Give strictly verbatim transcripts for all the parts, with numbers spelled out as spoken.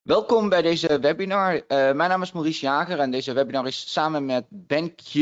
Welkom bij deze webinar. Uh, mijn naam is Maurice Jager en deze webinar is samen met BenQ.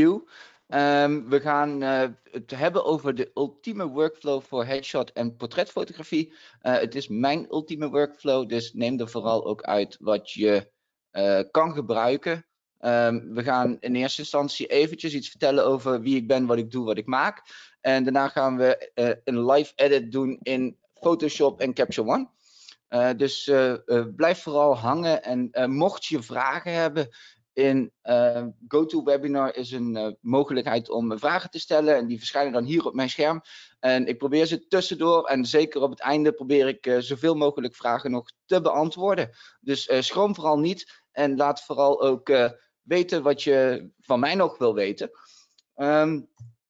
Um, we gaan uh, het hebben over de ultieme workflow voor headshot en portretfotografie. Uh, het is mijn ultieme workflow, dus neem er vooral ook uit wat je uh, kan gebruiken. Um, we gaan in eerste instantie eventjes iets vertellen over wie ik ben, wat ik doe, wat ik maak. En daarna gaan we uh, een live edit doen in Photoshop en Capture One. Uh, dus uh, uh, blijf vooral hangen en uh, mocht je vragen hebben in uh, GoToWebinar is een uh, mogelijkheid om vragen te stellen en die verschijnen dan hier op mijn scherm. En ik probeer ze tussendoor en zeker op het einde probeer ik uh, zoveel mogelijk vragen nog te beantwoorden. Dus uh, schroom vooral niet en laat vooral ook uh, weten wat je van mij nog wil weten. Um,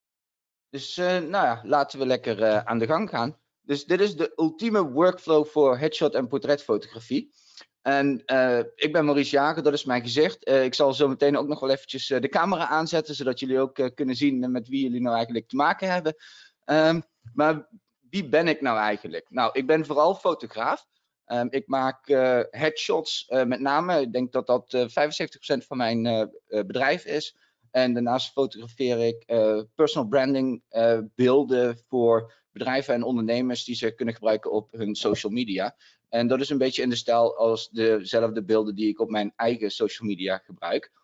dus uh, nou ja, laten we lekker uh, aan de gang gaan. Dus dit is de ultieme workflow voor headshot en portretfotografie. En uh, ik ben Maurice Jager, dat is mijn gezicht. Uh, ik zal zo meteen ook nog wel eventjes uh, de camera aanzetten, zodat jullie ook uh, kunnen zien met wie jullie nou eigenlijk te maken hebben. Um, maar wie ben ik nou eigenlijk? Nou, ik ben vooral fotograaf. Um, ik maak uh, headshots uh, met name. Ik denk dat dat uh, vijfenzeventig procent van mijn uh, uh, bedrijf is. En daarnaast fotografeer ik uh, personal branding uh, beelden voor bedrijven en ondernemers die ze kunnen gebruiken op hun social media. En dat is een beetje in de stijl als dezelfde beelden die ik op mijn eigen social media gebruik.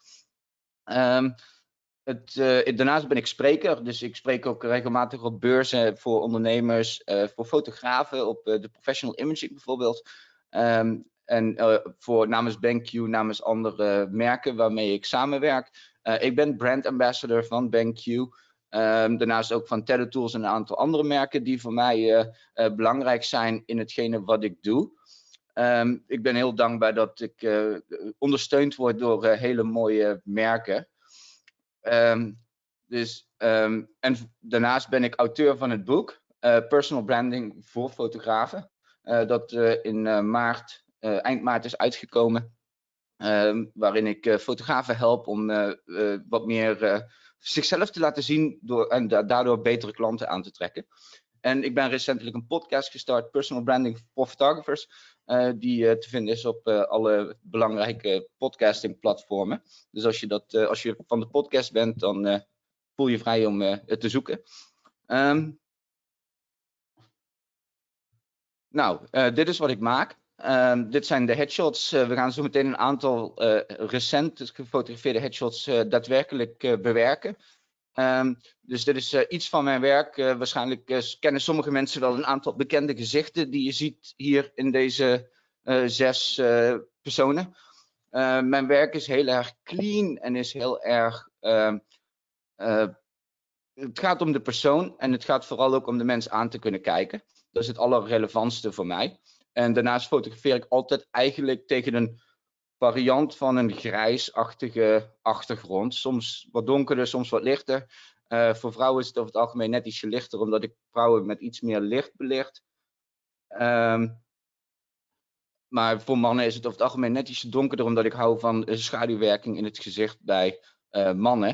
Um, het, uh, daarnaast ben ik spreker, dus ik spreek ook regelmatig op beurzen voor ondernemers, uh, voor fotografen, op uh, de professional imaging bijvoorbeeld. Um, en uh, voor namens BenQ, namens andere merken waarmee ik samenwerk. Uh, ik ben brand ambassador van BenQ. Um, daarnaast ook van Tether Tools en een aantal andere merken die voor mij uh, uh, belangrijk zijn in hetgene wat ik doe. Um, ik ben heel dankbaar dat ik uh, ondersteund word door uh, hele mooie merken. Um, dus, um, en daarnaast ben ik auteur van het boek uh, Personal Branding voor fotografen. Uh, dat uh, in uh, maart, uh, eind maart is uitgekomen. Um, waarin ik uh, fotografen help om uh, uh, wat meer uh, zichzelf te laten zien door, en da daardoor betere klanten aan te trekken. En ik ben recentelijk een podcast gestart, Personal Branding for Photographers, uh, die uh, te vinden is op uh, alle belangrijke podcasting platformen. Dus als je, dat, uh, als je van de podcast bent, dan uh, voel je vrij om uh, het te zoeken. Um, nou, uh, dit is wat ik maak. Um, dit zijn de headshots. Uh, we gaan zo meteen een aantal uh, recent gefotografeerde headshots uh, daadwerkelijk uh, bewerken. Um, dus dit is uh, iets van mijn werk. Uh, waarschijnlijk uh, kennen sommige mensen wel een aantal bekende gezichten die je ziet hier in deze uh, zes uh, personen. Uh, mijn werk is heel erg clean en is heel erg... Uh, uh, het gaat om de persoon en het gaat vooral ook om de mens aan te kunnen kijken. Dat is het allerrelevantste voor mij. En daarnaast fotografeer ik altijd eigenlijk tegen een variant van een grijsachtige achtergrond. Soms wat donkerder, soms wat lichter. Uh, voor vrouwen is het over het algemeen net ietsje lichter, omdat ik vrouwen met iets meer licht belicht. Um, maar voor mannen is het over het algemeen net ietsje donkerder, omdat ik hou van schaduwwerking in het gezicht bij uh, mannen.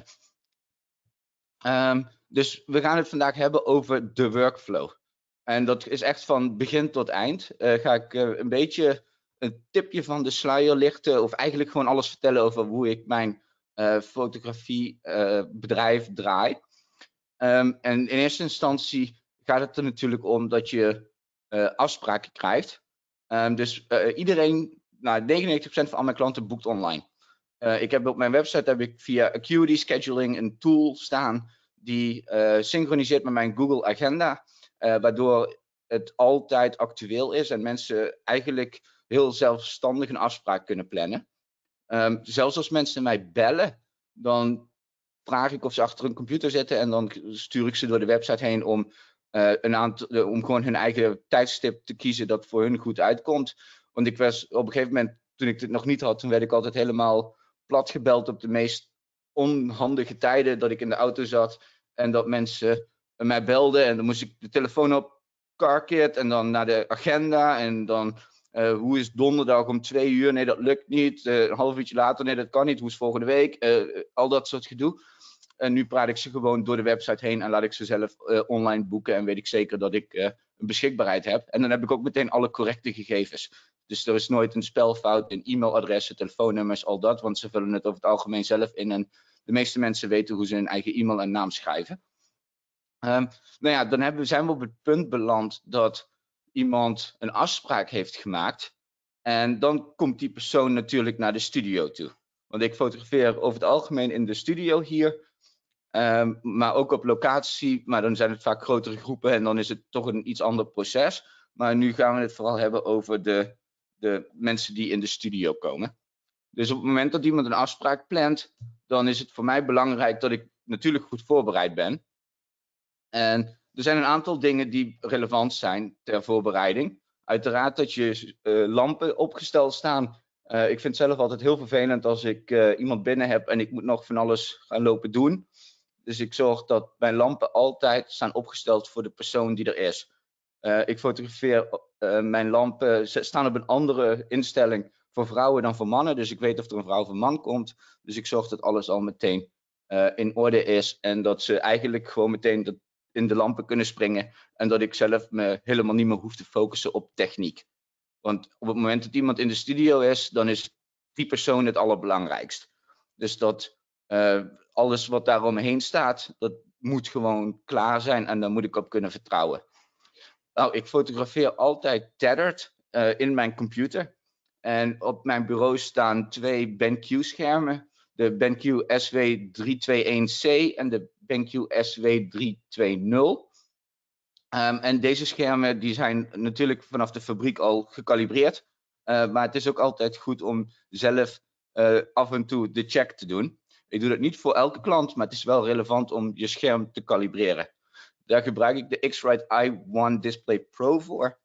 Um, dus we gaan het vandaag hebben over de workflow. En dat is echt van begin tot eind. Uh, ga ik uh, een beetje een tipje van de sluier lichten, of eigenlijk gewoon alles vertellen over hoe ik mijn uh, fotografiebedrijf uh, draai. Um, en in eerste instantie gaat het er natuurlijk om dat je uh, afspraken krijgt. Um, dus uh, iedereen, nou, negenennegentig procent van al mijn klanten boekt online. Uh, ik heb op mijn website heb ik via Acuity Scheduling een tool staan die uh, synchroniseert met mijn Google Agenda, uh, waardoor het altijd actueel is en mensen eigenlijk heel zelfstandig een afspraak kunnen plannen. Um, zelfs als mensen mij bellen, dan vraag ik of ze achter een computer zitten en dan stuur ik ze door de website heen om, uh, een aantal, uh, om gewoon hun eigen tijdstip te kiezen dat voor hun goed uitkomt. Want ik was op een gegeven moment, toen ik het nog niet had, toen werd ik altijd helemaal plat gebeld op de meest onhandige tijden dat ik in de auto zat en dat mensen mij belden en dan moest ik de telefoon op CarKit en dan naar de agenda en dan uh, hoe is donderdag om twee uur, nee dat lukt niet, uh, een half uurtje later, nee dat kan niet, hoe is volgende week, uh, al dat soort gedoe. En nu praat ik ze gewoon door de website heen en laat ik ze zelf uh, online boeken en weet ik zeker dat ik uh, een beschikbaarheid heb. En dan heb ik ook meteen alle correcte gegevens. Dus er is nooit een spelfout in e-mailadressen, telefoonnummers, al dat. Want ze vullen het over het algemeen zelf in. En de meeste mensen weten hoe ze hun eigen e-mail en naam schrijven. Um, nou ja, dan hebben, zijn we op het punt beland dat iemand een afspraak heeft gemaakt. En dan komt die persoon natuurlijk naar de studio toe. Want ik fotografeer over het algemeen in de studio hier. Um, maar ook op locatie. Maar dan zijn het vaak grotere groepen en dan is het toch een iets ander proces. Maar nu gaan we het vooral hebben over de, de mensen die in de studio komen. Dus op het moment dat iemand een afspraak plant, dan is het voor mij belangrijk dat ik natuurlijk goed voorbereid ben. En er zijn een aantal dingen die relevant zijn ter voorbereiding. Uiteraard dat je uh, lampen opgesteld staan. Uh, ik vind het zelf altijd heel vervelend als ik uh, iemand binnen heb en ik moet nog van alles gaan lopen doen. Dus ik zorg dat mijn lampen altijd staan opgesteld voor de persoon die er is. Uh, ik fotografeer uh, mijn lampen, ze staan op een andere instelling voor vrouwen dan voor mannen. Dus ik weet of er een vrouw of een man komt. Dus ik zorg dat alles al meteen uh, in orde is. En dat ze eigenlijk gewoon meteen dat in de lampen kunnen springen. En dat ik zelf me helemaal niet meer hoef te focussen op techniek. Want op het moment dat iemand in de studio is, dan is die persoon het allerbelangrijkst. Dus dat uh, alles wat daaromheen staat, dat moet gewoon klaar zijn en daar moet ik op kunnen vertrouwen. Nou, ik fotografeer altijd tethered uh, in mijn computer. En op mijn bureau staan twee BenQ schermen. De BenQ S W driehonderdeenentwintig C en de BenQ S W driehonderdtwintig. Um, en deze schermen die zijn natuurlijk vanaf de fabriek al gecalibreerd. Uh, maar het is ook altijd goed om zelf uh, af en toe de check te doen. Ik doe dat niet voor elke klant, maar het is wel relevant om je scherm te kalibreren. Daar gebruik ik de X-Rite i one Display Pro voor.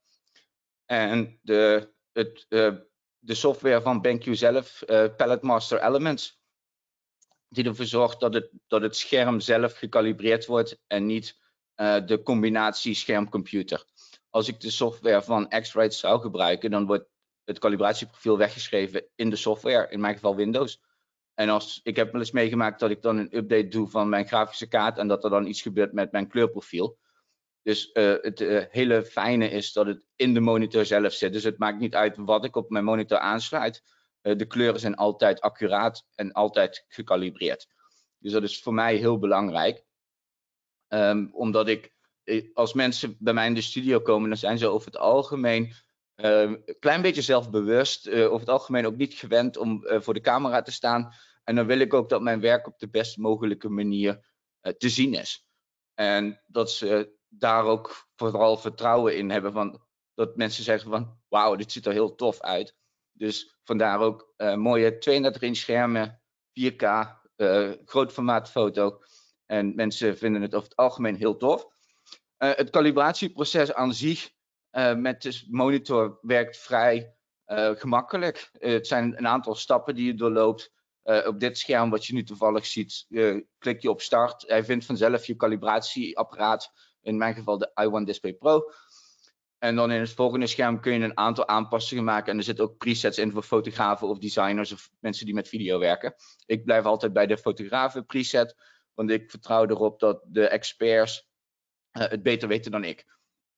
En de, het, uh, de software van BenQ zelf, uh, Palette Master Elements. Die ervoor zorgt dat het, dat het scherm zelf gekalibreerd wordt en niet uh, de combinatie scherm-computer. Als ik de software van X-Rite zou gebruiken, dan wordt het calibratieprofiel weggeschreven in de software, in mijn geval Windows. En als, ik heb wel eens meegemaakt dat ik dan een update doe van mijn grafische kaart en dat er dan iets gebeurt met mijn kleurprofiel. Dus uh, het uh, hele fijne is dat het in de monitor zelf zit. Dus het maakt niet uit wat ik op mijn monitor aansluit. Uh, de kleuren zijn altijd accuraat en altijd gecalibreerd. Dus dat is voor mij heel belangrijk. Um, omdat ik, als mensen bij mij in de studio komen, dan zijn ze over het algemeen uh, een klein beetje zelfbewust. Uh, over het algemeen ook niet gewend om uh, voor de camera te staan. En dan wil ik ook dat mijn werk op de best mogelijke manier uh, te zien is. En dat ze daar ook vooral vertrouwen in hebben. Van, dat mensen zeggen van, wauw, dit ziet er heel tof uit. Dus vandaar ook uh, mooie tweeëndertig inch schermen, vier K, uh, groot formaat foto. En mensen vinden het over het algemeen heel tof. Uh, het calibratieproces aan zich uh, met de monitor werkt vrij uh, gemakkelijk. Uh, het zijn een aantal stappen die je doorloopt. Uh, op dit scherm wat je nu toevallig ziet, uh, klik je op start. Hij vindt vanzelf je calibratieapparaat, in mijn geval de i one Display Pro. En dan in het volgende scherm kun je een aantal aanpassingen maken. En er zitten ook presets in voor fotografen of designers of mensen die met video werken. Ik blijf altijd bij de fotografen preset, want ik vertrouw erop dat de experts uh, het beter weten dan ik.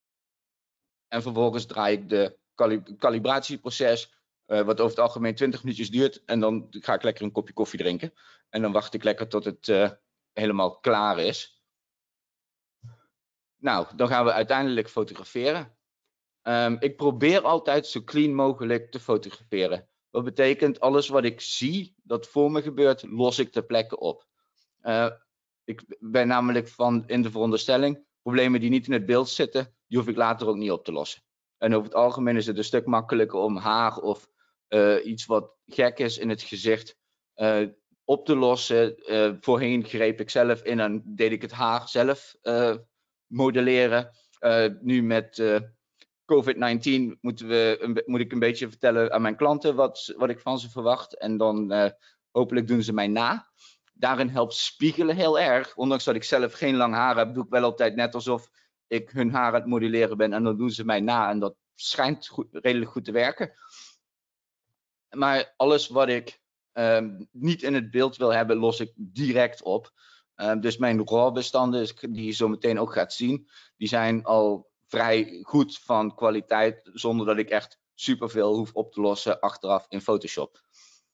En vervolgens draai ik de calib calibratieproces, uh, wat over het algemeen twintig minuutjes duurt. En dan ga ik lekker een kopje koffie drinken. En dan wacht ik lekker tot het uh, helemaal klaar is. Nou, dan gaan we uiteindelijk fotograferen. Um, ik probeer altijd zo clean mogelijk te fotograferen. Dat betekent alles wat ik zie dat voor me gebeurt, los ik ter plekke op. Uh, ik ben namelijk van in de veronderstelling, problemen die niet in het beeld zitten, die hoef ik later ook niet op te lossen. En over het algemeen is het een stuk makkelijker om haar of uh, iets wat gek is in het gezicht uh, op te lossen. Uh, voorheen greep ik zelf in en deed ik het haar zelf uh, modelleren. Uh, nu met uh, COVID negentien moeten we, moet ik een beetje vertellen aan mijn klanten wat, wat ik van ze verwacht. En dan uh, hopelijk doen ze mij na. Daarin helpt spiegelen heel erg. Ondanks dat ik zelf geen lang haar heb, doe ik wel altijd net alsof ik hun haar aan het modelleren ben. En dan doen ze mij na. En dat schijnt goed, redelijk goed te werken. Maar alles wat ik um, niet in het beeld wil hebben, los ik direct op. Um, dus mijn raw bestanden, die je zo meteen ook gaat zien, die zijn al vrij goed van kwaliteit, zonder dat ik echt superveel hoef op te lossen achteraf in Photoshop.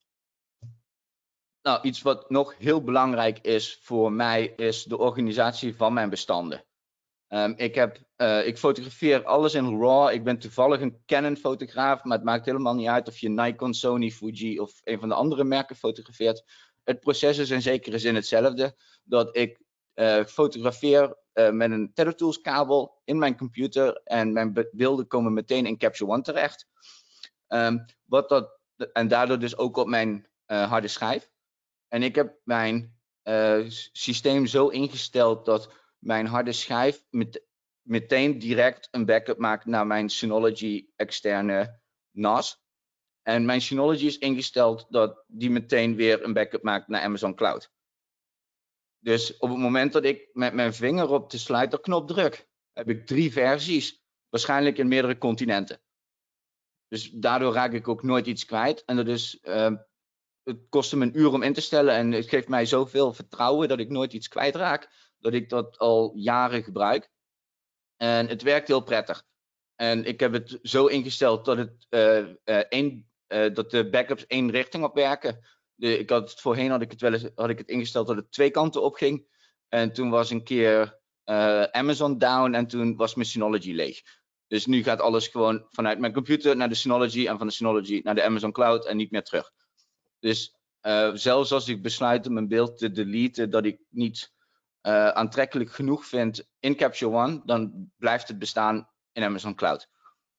Nou, iets wat nog heel belangrijk is voor mij is de organisatie van mijn bestanden. Um, ik, heb, uh, ik fotografeer alles in RAW. Ik ben toevallig een Canon fotograaf, maar het maakt helemaal niet uit of je Nikon, Sony, Fuji of een van de andere merken fotografeert. Het proces is in zekere zin hetzelfde. Dat ik uh, fotografeer uh, met een TetherTools kabel in mijn computer en mijn beelden komen meteen in Capture One terecht. Um, wat dat, en daardoor dus ook op mijn uh, harde schijf. En ik heb mijn uh, systeem zo ingesteld dat mijn harde schijf met, meteen direct een backup maakt naar mijn Synology externe N A S. En mijn Synology is ingesteld dat die meteen weer een backup maakt naar Amazon Cloud. Dus op het moment dat ik met mijn vinger op de sliderknop druk, heb ik drie versies, waarschijnlijk in meerdere continenten. Dus daardoor raak ik ook nooit iets kwijt. En dat is, uh, het kostte me een uur om in te stellen en het geeft mij zoveel vertrouwen dat ik nooit iets kwijtraak, dat ik dat al jaren gebruik. En het werkt heel prettig. En ik heb het zo ingesteld dat, het, uh, uh, één, uh, dat de backups één richting op werken. De, ik had het, voorheen had ik het wel eens had ik het ingesteld dat het twee kanten op ging. En toen was een keer uh, Amazon down en toen was mijn Synology leeg. Dus nu gaat alles gewoon vanuit mijn computer naar de Synology en van de Synology naar de Amazon Cloud en niet meer terug. Dus uh, zelfs als ik besluit om een beeld te deleten dat ik niet uh, aantrekkelijk genoeg vind in Capture One, dan blijft het bestaan in Amazon Cloud.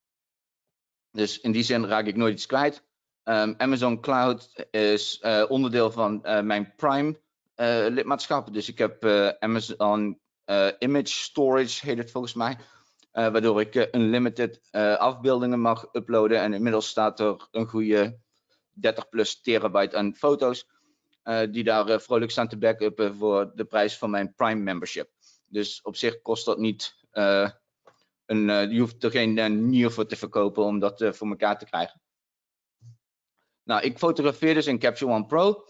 Dus in die zin raak ik nooit iets kwijt. Um, Amazon Cloud is uh, onderdeel van uh, mijn Prime uh, lidmaatschap. Dus ik heb uh, Amazon uh, Image Storage, heet het volgens mij. Uh, waardoor ik uh, unlimited uh, afbeeldingen mag uploaden. En inmiddels staat er een goede dertig plus terabyte aan foto's. Uh, die daar uh, vrolijk staan te backuppen voor de prijs van mijn Prime membership. Dus op zich kost dat niet... Uh, een, uh, je hoeft er geen uh, nier voor te verkopen om dat uh, voor elkaar te krijgen. Nou, ik fotografeer dus in Capture One Pro.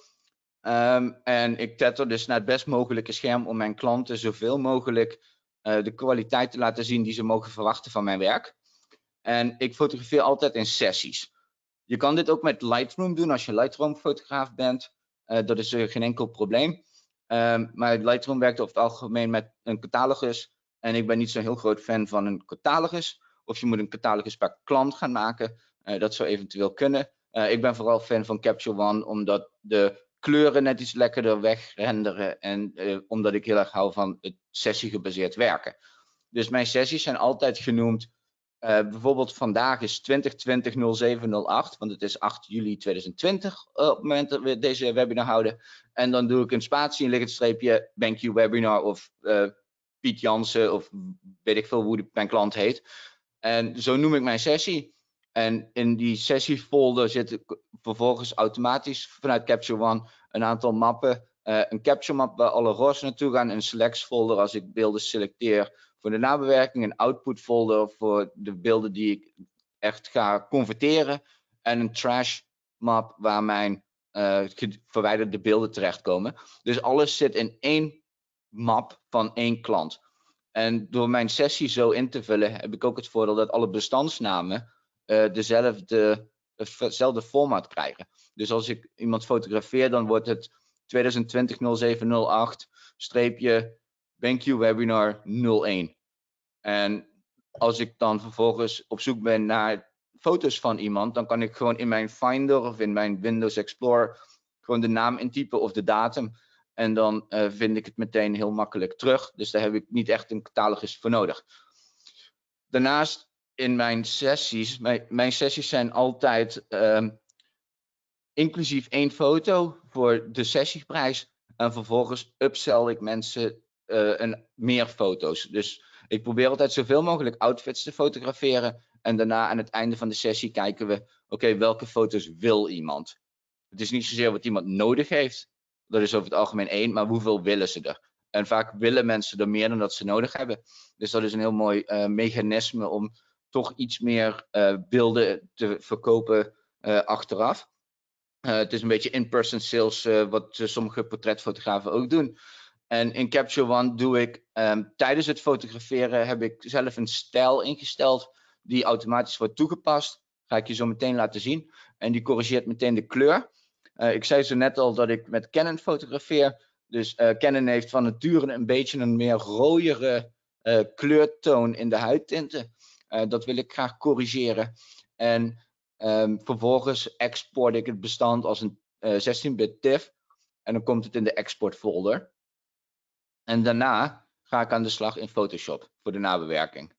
Um, en ik tetter dus naar het best mogelijke scherm om mijn klanten zoveel mogelijk uh, de kwaliteit te laten zien die ze mogen verwachten van mijn werk. En ik fotografeer altijd in sessies. Je kan dit ook met Lightroom doen als je Lightroom fotograaf bent. Uh, dat is uh, geen enkel probleem. Um, maar Lightroom werkt over het algemeen met een catalogus. En ik ben niet zo'n heel groot fan van een catalogus. Of je moet een catalogus per klant gaan maken. Uh, dat zou eventueel kunnen. Uh, ik ben vooral fan van Capture One, omdat de kleuren net iets lekkerder wegrenderen. En uh, omdat ik heel erg hou van het sessiegebaseerd werken. Dus mijn sessies zijn altijd genoemd. Uh, bijvoorbeeld vandaag is twintig twintig nul zeven nul acht, want het is acht juli tweeduizend twintig uh, op het moment dat we deze webinar houden. En dan doe ik een spatie, een liggend streepje, BenQ webinar of uh, Piet Jansen of weet ik veel hoe mijn klant heet. En zo noem ik mijn sessie. En in die sessiefolder zitten vervolgens automatisch vanuit Capture One een aantal mappen. Uh, een capture map waar alle R A W's naartoe gaan, een selects folder als ik beelden selecteer voor de nabewerking, een output folder voor de beelden die ik echt ga converteren en een trash map waar mijn uh, verwijderde beelden terechtkomen. Dus alles zit in één map van één klant. En door mijn sessie zo in te vullen heb ik ook het voordeel dat alle bestandsnamen uh, dezelfde, dezelfde format krijgen. Dus als ik iemand fotografeer, dan wordt het tweeduizend twintig nul zeven nul acht streepje BenQ webinar nul één. En als ik dan vervolgens op zoek ben naar foto's van iemand, dan kan ik gewoon in mijn Finder of in mijn Windows Explorer gewoon de naam intypen of de datum. En dan uh, vind ik het meteen heel makkelijk terug. Dus daar heb ik niet echt een catalogus voor nodig. Daarnaast in mijn sessies, mijn, mijn sessies zijn altijd um, inclusief één foto voor de sessieprijs. En vervolgens upsell ik mensen uh, een, meer foto's. Dus ik probeer altijd zoveel mogelijk outfits te fotograferen. En daarna aan het einde van de sessie kijken we, oké, okay, welke foto's wil iemand? Het is niet zozeer wat iemand nodig heeft. Dat is over het algemeen één, maar hoeveel willen ze er? En vaak willen mensen er meer dan dat ze nodig hebben. Dus dat is een heel mooi uh, mechanisme om toch iets meer uh, beelden te verkopen uh, achteraf. Uh, het is een beetje in-person sales, uh, wat uh, sommige portretfotografen ook doen. En in Capture One doe ik, um, tijdens het fotograferen heb ik zelf een stijl ingesteld die automatisch wordt toegepast. Ga ik je zo meteen laten zien. En die corrigeert meteen de kleur. Uh, ik zei zo net al dat ik met Canon fotografeer. Dus uh, Canon heeft van nature een beetje een meer rooiere uh, kleurtoon in de huidtinten. Uh, dat wil ik graag corrigeren. En um, vervolgens export ik het bestand als een uh, zestien bit TIFF. En dan komt het in de export folder. En daarna ga ik aan de slag in Photoshop voor de nabewerking.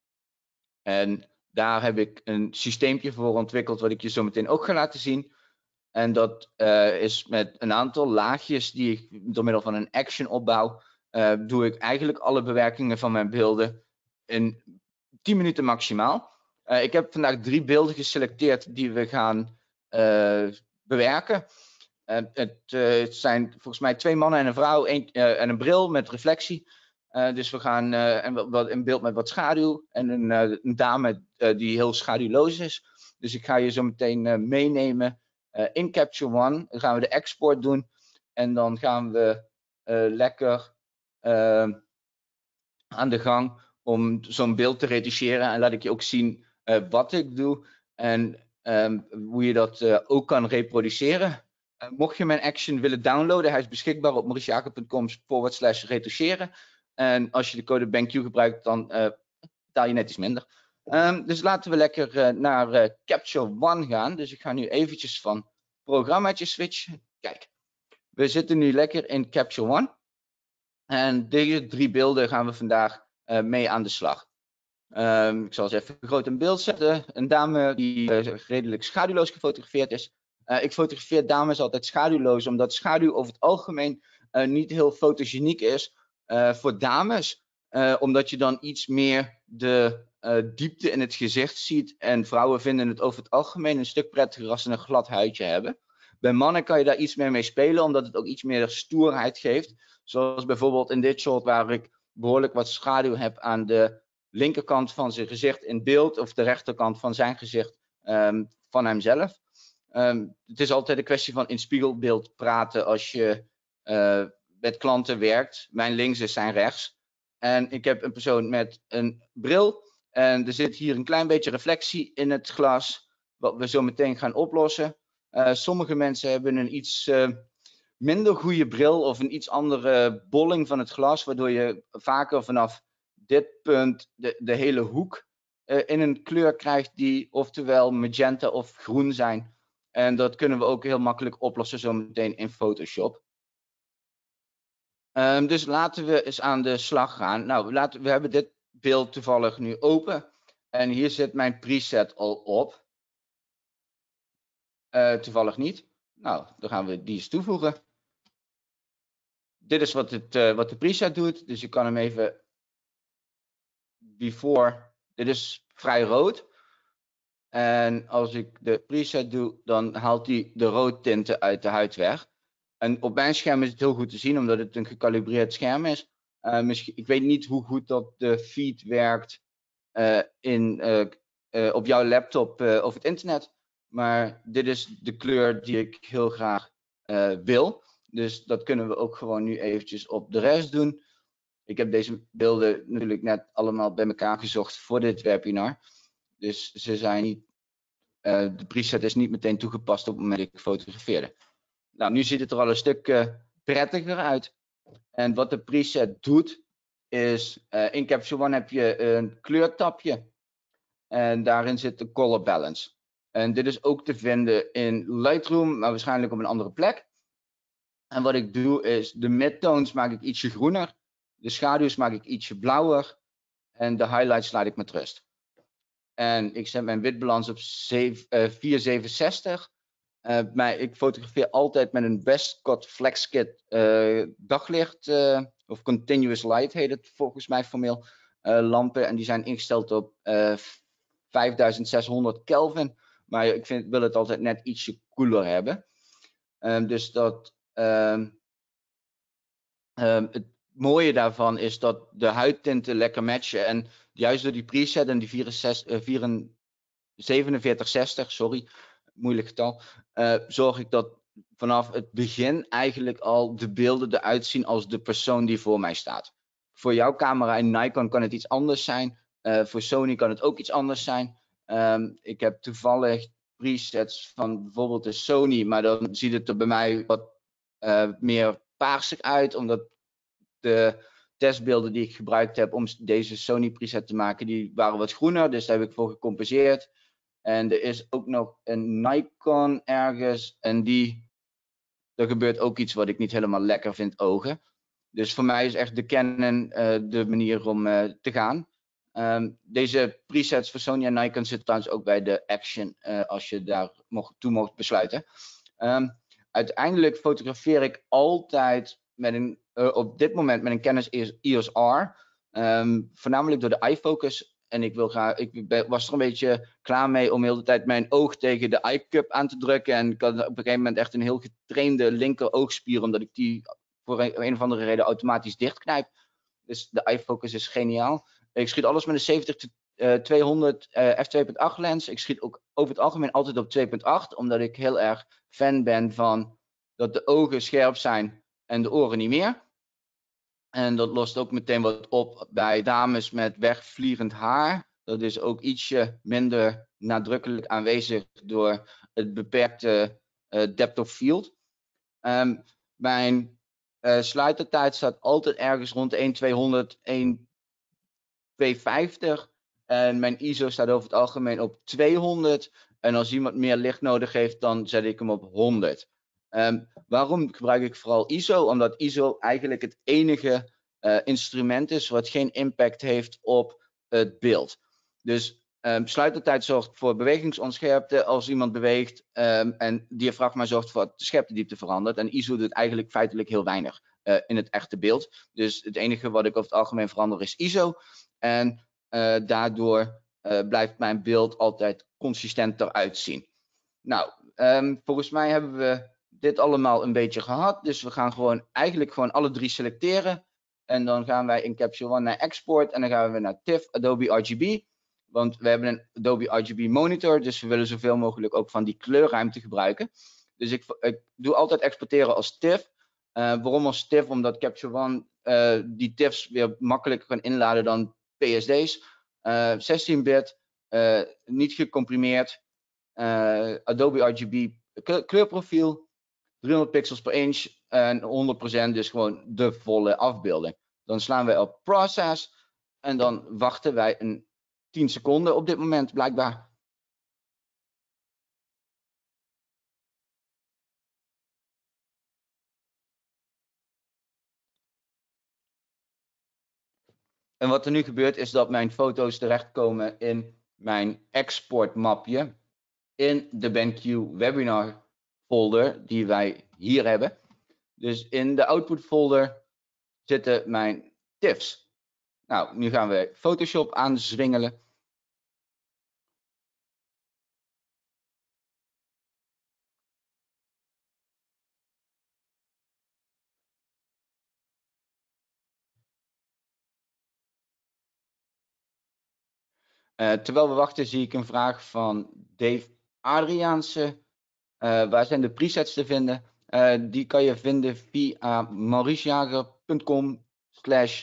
En daar heb ik een systeempje voor ontwikkeld wat ik je zo meteen ook ga laten zien. En dat uh, is met een aantal laagjes die ik door middel van een action opbouw. Uh, doe ik eigenlijk alle bewerkingen van mijn beelden in tien minuten maximaal. Uh, ik heb vandaag drie beelden geselecteerd die we gaan uh, bewerken. Uh, het, uh, het zijn volgens mij twee mannen en een vrouw een, uh, en een bril met reflectie. Uh, dus we gaan uh, en wat, een beeld met wat schaduw en een, uh, een dame uh, die heel schaduwloos is. Dus ik ga je zo meteen uh, meenemen uh, in Capture One. Dan gaan we de export doen en dan gaan we uh, lekker uh, aan de gang om zo'n beeld te retucheren. En laat ik je ook zien uh, wat ik doe en um, hoe je dat uh, ook kan reproduceren. Uh, mocht je mijn action willen downloaden, hij is beschikbaar op mauricejager punt com forward slash retucheren. En als je de code BenQ gebruikt, dan uh, betaal je net iets minder. Um, dus laten we lekker uh, naar uh, Capture One gaan. Dus ik ga nu eventjes van programmaatje switchen. Kijk, we zitten nu lekker in Capture One. En deze drie beelden gaan we vandaag uh, mee aan de slag. Um, ik zal eens even groot in beeld zetten. Een dame die uh, redelijk schaduwloos gefotografeerd is. Uh, ik fotografeer dames altijd schaduwloos, omdat schaduw over het algemeen uh, niet heel fotogeniek is uh, voor dames. Uh, omdat je dan iets meer de uh, diepte in het gezicht ziet. En vrouwen vinden het over het algemeen een stuk prettiger als ze een glad huidje hebben. Bij mannen kan je daar iets meer mee spelen, omdat het ook iets meer stoerheid geeft. Zoals bijvoorbeeld in dit shot waar ik behoorlijk wat schaduw heb aan de linkerkant van zijn gezicht in beeld. Of de rechterkant van zijn gezicht um, van hemzelf. Um, het is altijd een kwestie van in spiegelbeeld praten als je uh, met klanten werkt. Mijn links is zijn rechts. En ik heb een persoon met een bril. En er zit hier een klein beetje reflectie in het glas. Wat we zo meteen gaan oplossen. Uh, sommige mensen hebben een iets uh, minder goede bril of een iets andere bolling van het glas. Waardoor je vaker vanaf dit punt de, de hele hoek uh, in een kleur krijgt die oftewel magenta of groen zijn. En dat kunnen we ook heel makkelijk oplossen zo meteen in Photoshop. Um, dus laten we eens aan de slag gaan. Nou, laten, we hebben dit beeld toevallig nu open. En hier zit mijn preset al op. Uh, toevallig niet. Nou, dan gaan we die eens toevoegen. Dit is wat, het, uh, wat de preset doet. Dus je kan hem even before. Dit is vrij rood. En als ik de preset doe, dan haalt hij de roodtinten uit de huid weg. En op mijn scherm is het heel goed te zien, omdat het een gecalibreerd scherm is. Uh, misschien, ik weet niet hoe goed dat de feed werkt uh, in, uh, uh, op jouw laptop uh, of het internet. Maar dit is de kleur die ik heel graag uh, wil. Dus dat kunnen we ook gewoon nu eventjes op de rest doen. Ik heb deze beelden natuurlijk net allemaal bij elkaar gezocht voor dit webinar. Dus ze zijn niet, uh, de preset is niet meteen toegepast op het moment dat ik fotografeerde. Nou, nu ziet het er al een stuk uh, prettiger uit. En wat de preset doet, is uh, in Capture One heb je een kleurtapje. En daarin zit de color balance. En dit is ook te vinden in Lightroom, maar waarschijnlijk op een andere plek. En wat ik doe is, de midtones maak ik ietsje groener. De schaduws maak ik ietsje blauwer. En de highlights laat ik met rust. En ik zet mijn witbalans op vier zevenenzestig. Uh, maar ik fotografeer altijd met een Westcott FlexKit uh, daglicht, uh, of Continuous Light heet het volgens mij formeel, uh, lampen. En die zijn ingesteld op uh, vijfduizendzeshonderd Kelvin. Maar ik vind, wil het altijd net ietsje koeler hebben. Um, dus dat, um, um, het mooie daarvan is dat de huidtinten lekker matchen. En juist door die preset en die zevenenveertig zestig, sorry, moeilijk getal, uh, zorg ik dat vanaf het begin eigenlijk al de beelden eruit zien als de persoon die voor mij staat. Voor jouw camera in Nikon kan het iets anders zijn. Uh, voor Sony kan het ook iets anders zijn. Um, ik heb toevallig presets van bijvoorbeeld de Sony, maar dan ziet het er bij mij wat uh, meer paarsig uit, omdat de testbeelden die ik gebruikt heb om deze Sony preset te maken, die waren wat groener, dus daar heb ik voor gecompenseerd. En er is ook nog een Nikon ergens en die, er gebeurt ook iets wat ik niet helemaal lekker vind ogen. Dus voor mij is echt de Canon uh, de manier om uh, te gaan. Um, deze presets voor Sony en Nikon zitten trouwens ook bij de Action, uh, als je daar mocht, toe mocht besluiten. Um, uiteindelijk fotografeer ik altijd met een, uh, op dit moment met een Canon E O S R. Um, voornamelijk door de iFocus. En ik, wil graag, ik was er een beetje klaar mee om heel de tijd mijn oog tegen de iCup aan te drukken. En ik had op een gegeven moment echt een heel getrainde linker oogspier, omdat ik die voor een, een of andere reden automatisch dichtknijp. Dus de iFocus is geniaal. Ik schiet alles met een zeventig tweehonderd uh, f twee punt acht lens. Ik schiet ook over het algemeen altijd op twee punt acht, omdat ik heel erg fan ben van dat de ogen scherp zijn en de oren niet meer. En dat lost ook meteen wat op bij dames met wegvliegend haar. Dat is ook ietsje minder nadrukkelijk aanwezig door het beperkte uh, depth of field. Um, mijn uh, sluitertijd staat altijd ergens rond één tweehonderd, één tweehonderdvijftig. En mijn I S O staat over het algemeen op tweehonderd. En als iemand meer licht nodig heeft, dan zet ik hem op honderd. Um, waarom gebruik ik vooral I S O? Omdat I S O eigenlijk het enige uh, instrument is wat geen impact heeft op het beeld. Dus um, sluitertijd zorgt voor bewegingsonscherpte als iemand beweegt. Um, en diafragma zorgt voor dat de scherptediepte verandert. En I S O doet eigenlijk feitelijk heel weinig uh, in het echte beeld. Dus het enige wat ik over het algemeen verander is I S O. En uh, daardoor uh, blijft mijn beeld altijd consistent eruit zien. Nou, um, volgens mij hebben we dit allemaal een beetje gehad. Dus we gaan gewoon eigenlijk gewoon alle drie selecteren. En dan gaan wij in Capsule One naar Export. En dan gaan we naar T I F, Adobe R G B. Want we hebben een Adobe R G B monitor. Dus we willen zoveel mogelijk ook van die kleurruimte gebruiken. Dus ik, ik doe altijd exporteren als T I F. Uh, waarom als T I F? Omdat Capsule One uh, die T I F's weer makkelijker kan inladen dan P S D's. Uh, zestien bit, uh, niet gecomprimeerd. Uh, Adobe R G B kleurprofiel, driehonderd pixels per inch en honderd procent, dus gewoon de volle afbeelding. Dan slaan wij op Process en dan wachten wij een tien seconden op dit moment blijkbaar. En wat er nu gebeurt is dat mijn foto's terechtkomen in mijn exportmapje in de BenQ webinar folder die wij hier hebben. Dus in de output folder zitten mijn T I F's. Nou, nu gaan we Photoshop aanzwingelen. Uh, terwijl we wachten zie ik een vraag van Dave Adriaanse. Uh, waar zijn de presets te vinden? Uh, die kan je vinden via mauricejager punt com slash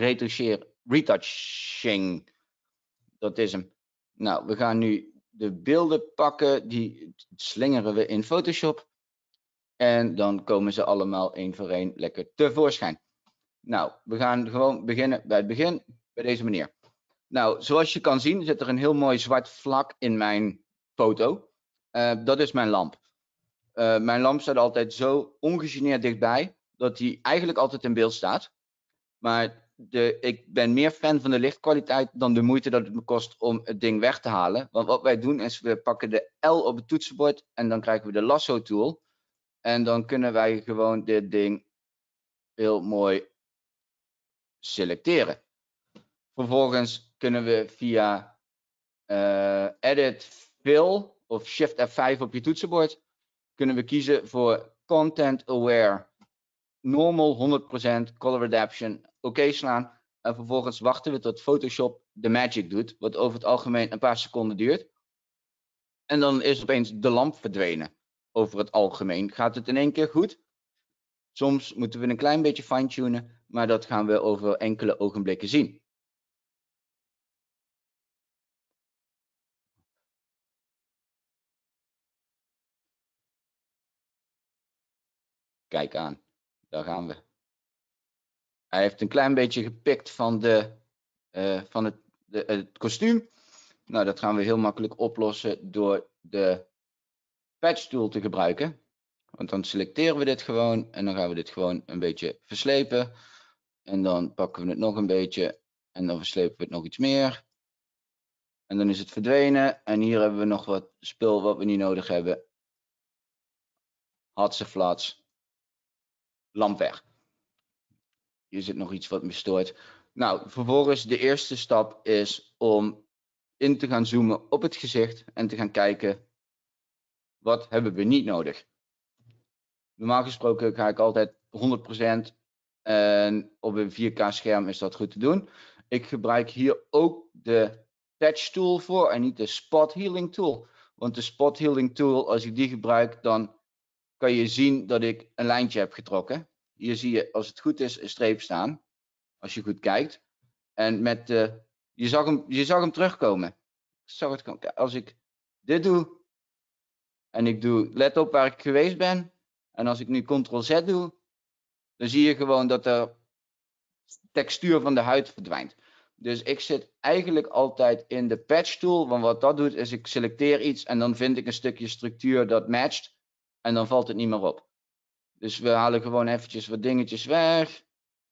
retouching. Dat is hem. Nou, we gaan nu de beelden pakken. Die slingeren we in Photoshop. En dan komen ze allemaal één voor één lekker tevoorschijn. Nou, we gaan gewoon beginnen bij het begin. Bij deze manier. Nou, zoals je kan zien zit er een heel mooi zwart vlak in mijn foto. Uh, dat is mijn lamp. Uh, mijn lamp staat altijd zo ongegeneerd dichtbij dat hij eigenlijk altijd in beeld staat. Maar de, ik ben meer fan van de lichtkwaliteit dan de moeite dat het me kost om het ding weg te halen. Want wat wij doen is we pakken de L op het toetsenbord en dan krijgen we de lasso tool. En dan kunnen wij gewoon dit ding heel mooi selecteren. Vervolgens kunnen we via uh, Edit Fill of Shift F vijf op je toetsenbord kunnen we kiezen voor Content Aware Normal honderd procent Color Adaption oké okay slaan. En vervolgens wachten we tot Photoshop de magic doet, wat over het algemeen een paar seconden duurt. En dan is opeens de lamp verdwenen. Over het algemeen gaat het in één keer goed. Soms moeten we een klein beetje fine-tunen, maar dat gaan we over enkele ogenblikken zien. Kijk aan, daar gaan we. Hij heeft een klein beetje gepikt van, de, uh, van het, de, het kostuum. Nou, dat gaan we heel makkelijk oplossen door de patch tool te gebruiken. Want dan selecteren we dit gewoon en dan gaan we dit gewoon een beetje verslepen. En dan pakken we het nog een beetje en dan verslepen we het nog iets meer. En dan is het verdwenen. En hier hebben we nog wat spul wat we niet nodig hebben. Hatseflats. Lamp weg. Hier zit nog iets wat me stoort. Nou, vervolgens de eerste stap is om in te gaan zoomen op het gezicht en te gaan kijken wat hebben we niet nodig. Normaal gesproken ga ik altijd honderd procent en op een vier K scherm is dat goed te doen. Ik gebruik hier ook de patch tool voor en niet de spot healing tool. Want de spot healing tool, als ik die gebruik, dan kan je zien dat ik een lijntje heb getrokken. Hier zie je, als het goed is, een streep staan. Als je goed kijkt. En met de, je, zag hem, je zag hem terugkomen. Zag het, als ik dit doe en ik doe, let op waar ik geweest ben. En als ik nu control Z doe, dan zie je gewoon dat de textuur van de huid verdwijnt. Dus ik zit eigenlijk altijd in de patch tool. Want wat dat doet is ik selecteer iets en dan vind ik een stukje structuur dat matcht. En dan valt het niet meer op. Dus we halen gewoon eventjes wat dingetjes weg.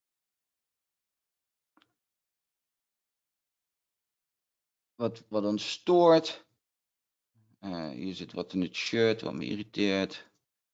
Wat, wat ons stoort. Uh, hier zit wat in het shirt wat me irriteert.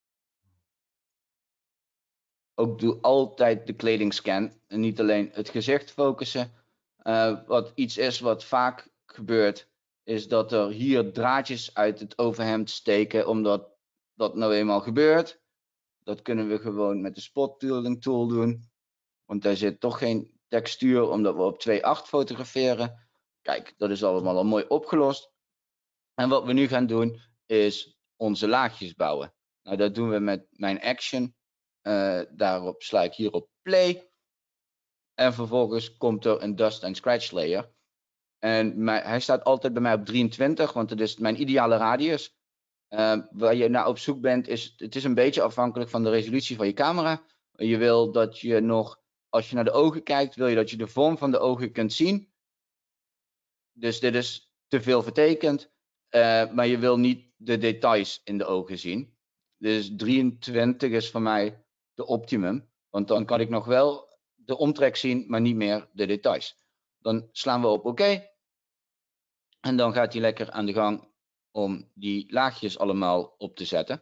Ook doe altijd de kledingscan en niet alleen het gezicht focussen. Uh, wat iets is wat vaak gebeurt, is dat er hier draadjes uit het overhemd steken, omdat dat nou eenmaal gebeurt. Dat kunnen we gewoon met de spot healing tool doen, want daar zit toch geen textuur, omdat we op twee acht fotograferen. Kijk, dat is allemaal al mooi opgelost. En wat we nu gaan doen, is onze laagjes bouwen. Nou, dat doen we met mijn action. Uh, daarop sla ik hier op play. En vervolgens komt er een dust and scratch layer. En mijn, hij staat altijd bij mij op drieëntwintig, want het is mijn ideale radius. Uh, waar je naar op zoek bent, is het is een beetje afhankelijk van de resolutie van je camera. Je wil dat je nog, als je naar de ogen kijkt, wil je dat je de vorm van de ogen kunt zien. Dus dit is te veel vertekend, uh, maar je wil niet de details in de ogen zien. Dus drieëntwintig is voor mij de optimum, want dan kan ik nog wel de omtrek zien, maar niet meer de details. Dan slaan we op oké. Okay. En dan gaat hij lekker aan de gang om die laagjes allemaal op te zetten.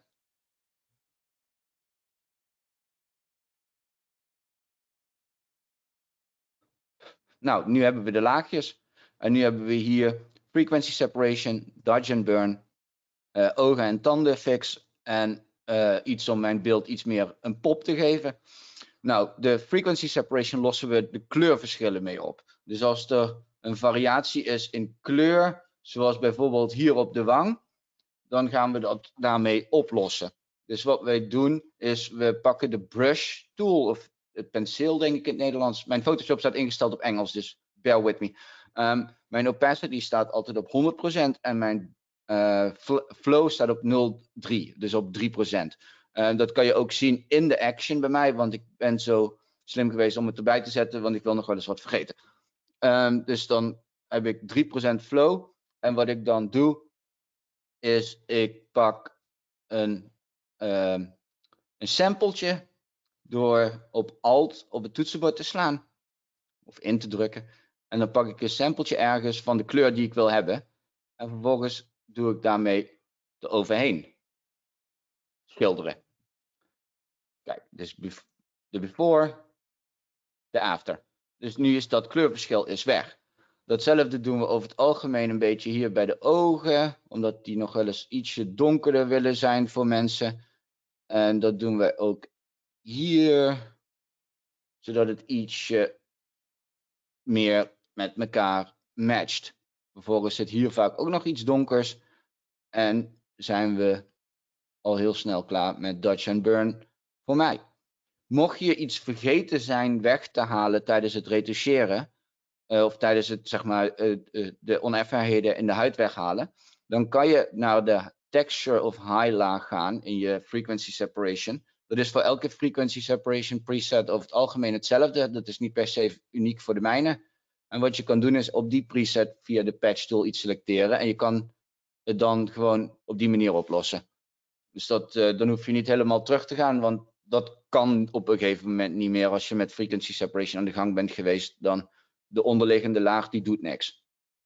Nou, nu hebben we de laagjes. En nu hebben we hier frequency separation, dodge and burn, uh, ogen en tanden fix en uh, iets om mijn beeld iets meer een pop te geven. Nou, de frequency separation lossen we de kleurverschillen mee op. Dus als er een variatie is in kleur, zoals bijvoorbeeld hier op de wang, dan gaan we dat daarmee oplossen. Dus wat wij doen is, we pakken de brush tool, of het penseel denk ik in het Nederlands. Mijn Photoshop staat ingesteld op Engels, dus bear with me. Um, mijn opacity staat altijd op honderd procent en mijn uh, flow staat op nul komma drie, dus op drie procent. Uh, dat kan je ook zien in de action bij mij, want ik ben zo slim geweest om het erbij te zetten, want ik wil nog wel eens wat vergeten. Um, dus dan heb ik drie procent flow en wat ik dan doe, is ik pak een, uh, een sampletje door op Alt op het toetsenbord te slaan of in te drukken. En dan pak ik een sampletje ergens van de kleur die ik wil hebben. En vervolgens doe ik daarmee er overheen schilderen. Kijk, dus de before, de after. Dus nu is dat kleurverschil is weg. Datzelfde doen we over het algemeen een beetje hier bij de ogen, omdat die nog wel eens ietsje donkerder willen zijn voor mensen. En dat doen we ook hier, zodat het ietsje meer met elkaar matcht. Vervolgens zit hier vaak ook nog iets donkers en zijn we al heel snel klaar met dodge and burn voor mij. Mocht je iets vergeten zijn weg te halen tijdens het retoucheren, uh, of tijdens het, zeg maar, uh, uh, de oneffenheden in de huid weghalen, dan kan je naar de texture of high laag gaan in je frequency separation. Dat is voor elke frequency separation preset over het algemeen hetzelfde. Dat is niet per se uniek voor de mijne. En wat je kan doen is op die preset via de patch tool iets selecteren. En je kan het dan gewoon op die manier oplossen. Dus dat, uh, dan hoef je niet helemaal terug te gaan. Want dat kan op een gegeven moment niet meer. Als je met frequency separation aan de gang bent geweest. Dan de onderliggende laag die doet niks.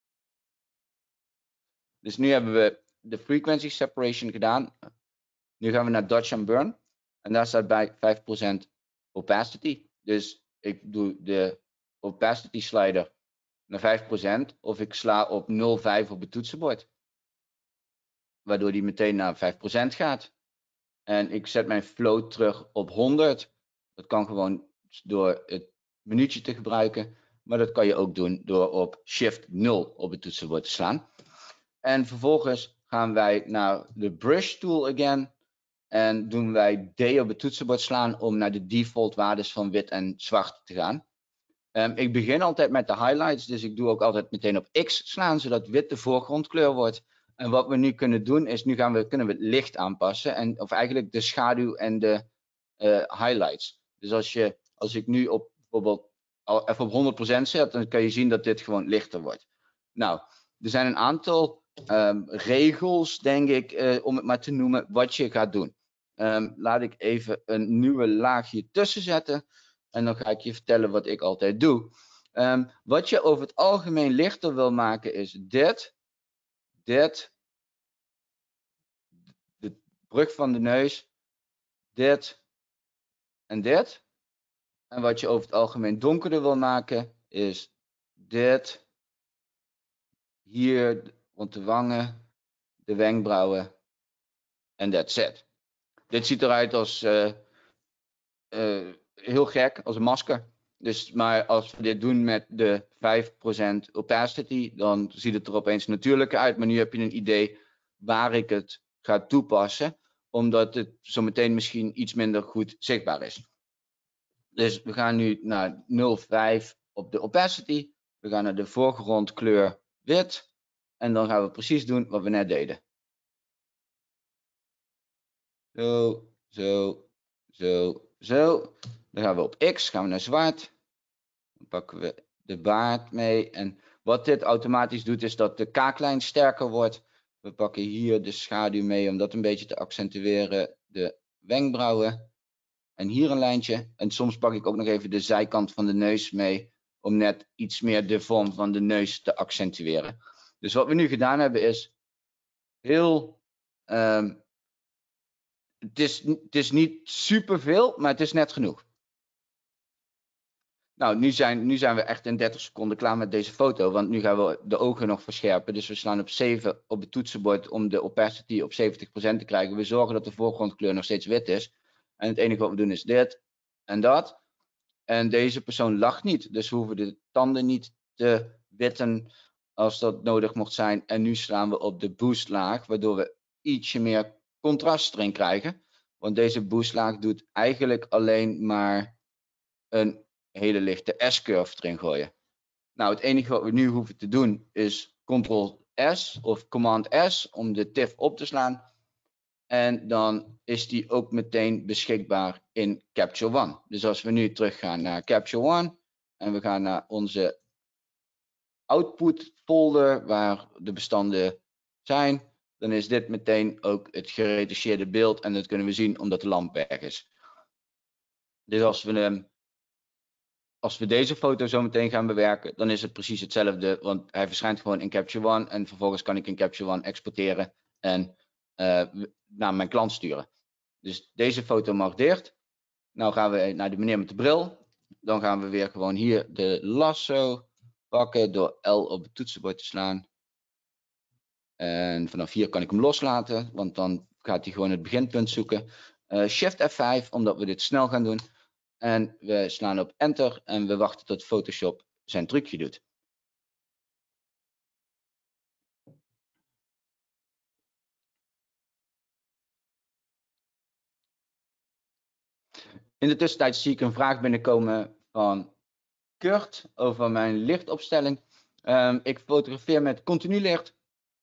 Dus nu hebben we de frequency separation gedaan. Nu gaan we naar dodge and burn. En daar staat bij vijf procent opacity. Dus ik doe de opacity slider naar vijf procent. Of ik sla op nul komma vijf op het toetsenbord. Waardoor die meteen naar vijf procent gaat. En ik zet mijn float terug op honderd. Dat kan gewoon door het minuutje te gebruiken. Maar dat kan je ook doen door op shift nul op het toetsenbord te slaan. En vervolgens gaan wij naar de brush tool again. En doen wij D op het toetsenbord slaan om naar de default waardes van wit en zwart te gaan. Um, ik begin altijd met de highlights, dus ik doe ook altijd meteen op X slaan, zodat wit de voorgrondkleur wordt. En wat we nu kunnen doen is, nu gaan we, kunnen we het licht aanpassen. En, of eigenlijk de schaduw en de uh, highlights. Dus als, je, als ik nu op bijvoorbeeld al even op honderd procent zet, dan kan je zien dat dit gewoon lichter wordt. Nou, er zijn een aantal um, regels, denk ik, uh, om het maar te noemen, wat je gaat doen. Um, laat ik even een nieuwe laag hier tussen zetten. En dan ga ik je vertellen wat ik altijd doe. Um, wat je over het algemeen lichter wil maken is dit. Dit. De brug van de neus. Dit. En dit. En wat je over het algemeen donkerder wil maken is dit. Hier rond de wangen. De wenkbrauwen. En that's it. Dit ziet eruit als uh, uh, heel gek, als een masker. Dus, maar als we dit doen met de vijf procent opacity, dan ziet het er opeens natuurlijker uit. Maar nu heb je een idee waar ik het ga toepassen, omdat het zo meteen misschien iets minder goed zichtbaar is. Dus we gaan nu naar nul komma vijf op de opacity. We gaan naar de voorgrondkleur wit. En dan gaan we precies doen wat we net deden. Zo, zo, zo, zo. Dan gaan we op X, gaan we naar zwart. Dan pakken we de baard mee. En wat dit automatisch doet is dat de kaaklijn sterker wordt. We pakken hier de schaduw mee om dat een beetje te accentueren. De wenkbrauwen. En hier een lijntje. En soms pak ik ook nog even de zijkant van de neus mee. Om net iets meer de vorm van de neus te accentueren. Dus wat we nu gedaan hebben is heel... Um, het, is, het is niet superveel, maar het is net genoeg. Nou, nu zijn, nu zijn we echt in dertig seconden klaar met deze foto. Want nu gaan we de ogen nog verscherpen. Dus we slaan op zeven op het toetsenbord om de opacity op zeventig procent te krijgen. We zorgen dat de voorgrondkleur nog steeds wit is. En het enige wat we doen is dit en dat. En deze persoon lacht niet. Dus we hoeven de tanden niet te witten als dat nodig mocht zijn. En nu slaan we op de boostlaag. Waardoor we ietsje meer contrast erin krijgen. Want deze boostlaag doet eigenlijk alleen maar een hele lichte S-curve erin gooien. Nou, het enige wat we nu hoeven te doen is control S of command S om de T I F op te slaan. En dan is die ook meteen beschikbaar in Capture One. Dus als we nu teruggaan naar Capture One en we gaan naar onze output folder waar de bestanden zijn, dan is dit meteen ook het geretuscheerde beeld en dat kunnen we zien omdat de lamp weg is. Dus als we hem Als we deze foto zo meteen gaan bewerken, dan is het precies hetzelfde, want hij verschijnt gewoon in Capture One en vervolgens kan ik in Capture One exporteren en uh, naar mijn klant sturen. Dus deze foto mag dicht. Nou gaan we naar de meneer met de bril. Dan gaan we weer gewoon hier de lasso pakken door L op het toetsenbord te slaan. En vanaf hier kan ik hem loslaten, want dan gaat hij gewoon het beginpunt zoeken. Uh, Shift F vijf, omdat we dit snel gaan doen. En we slaan op enter en we wachten tot Photoshop zijn trucje doet. In de tussentijd zie ik een vraag binnenkomen van Kurt over mijn lichtopstelling. Um, ik fotografeer met continu licht.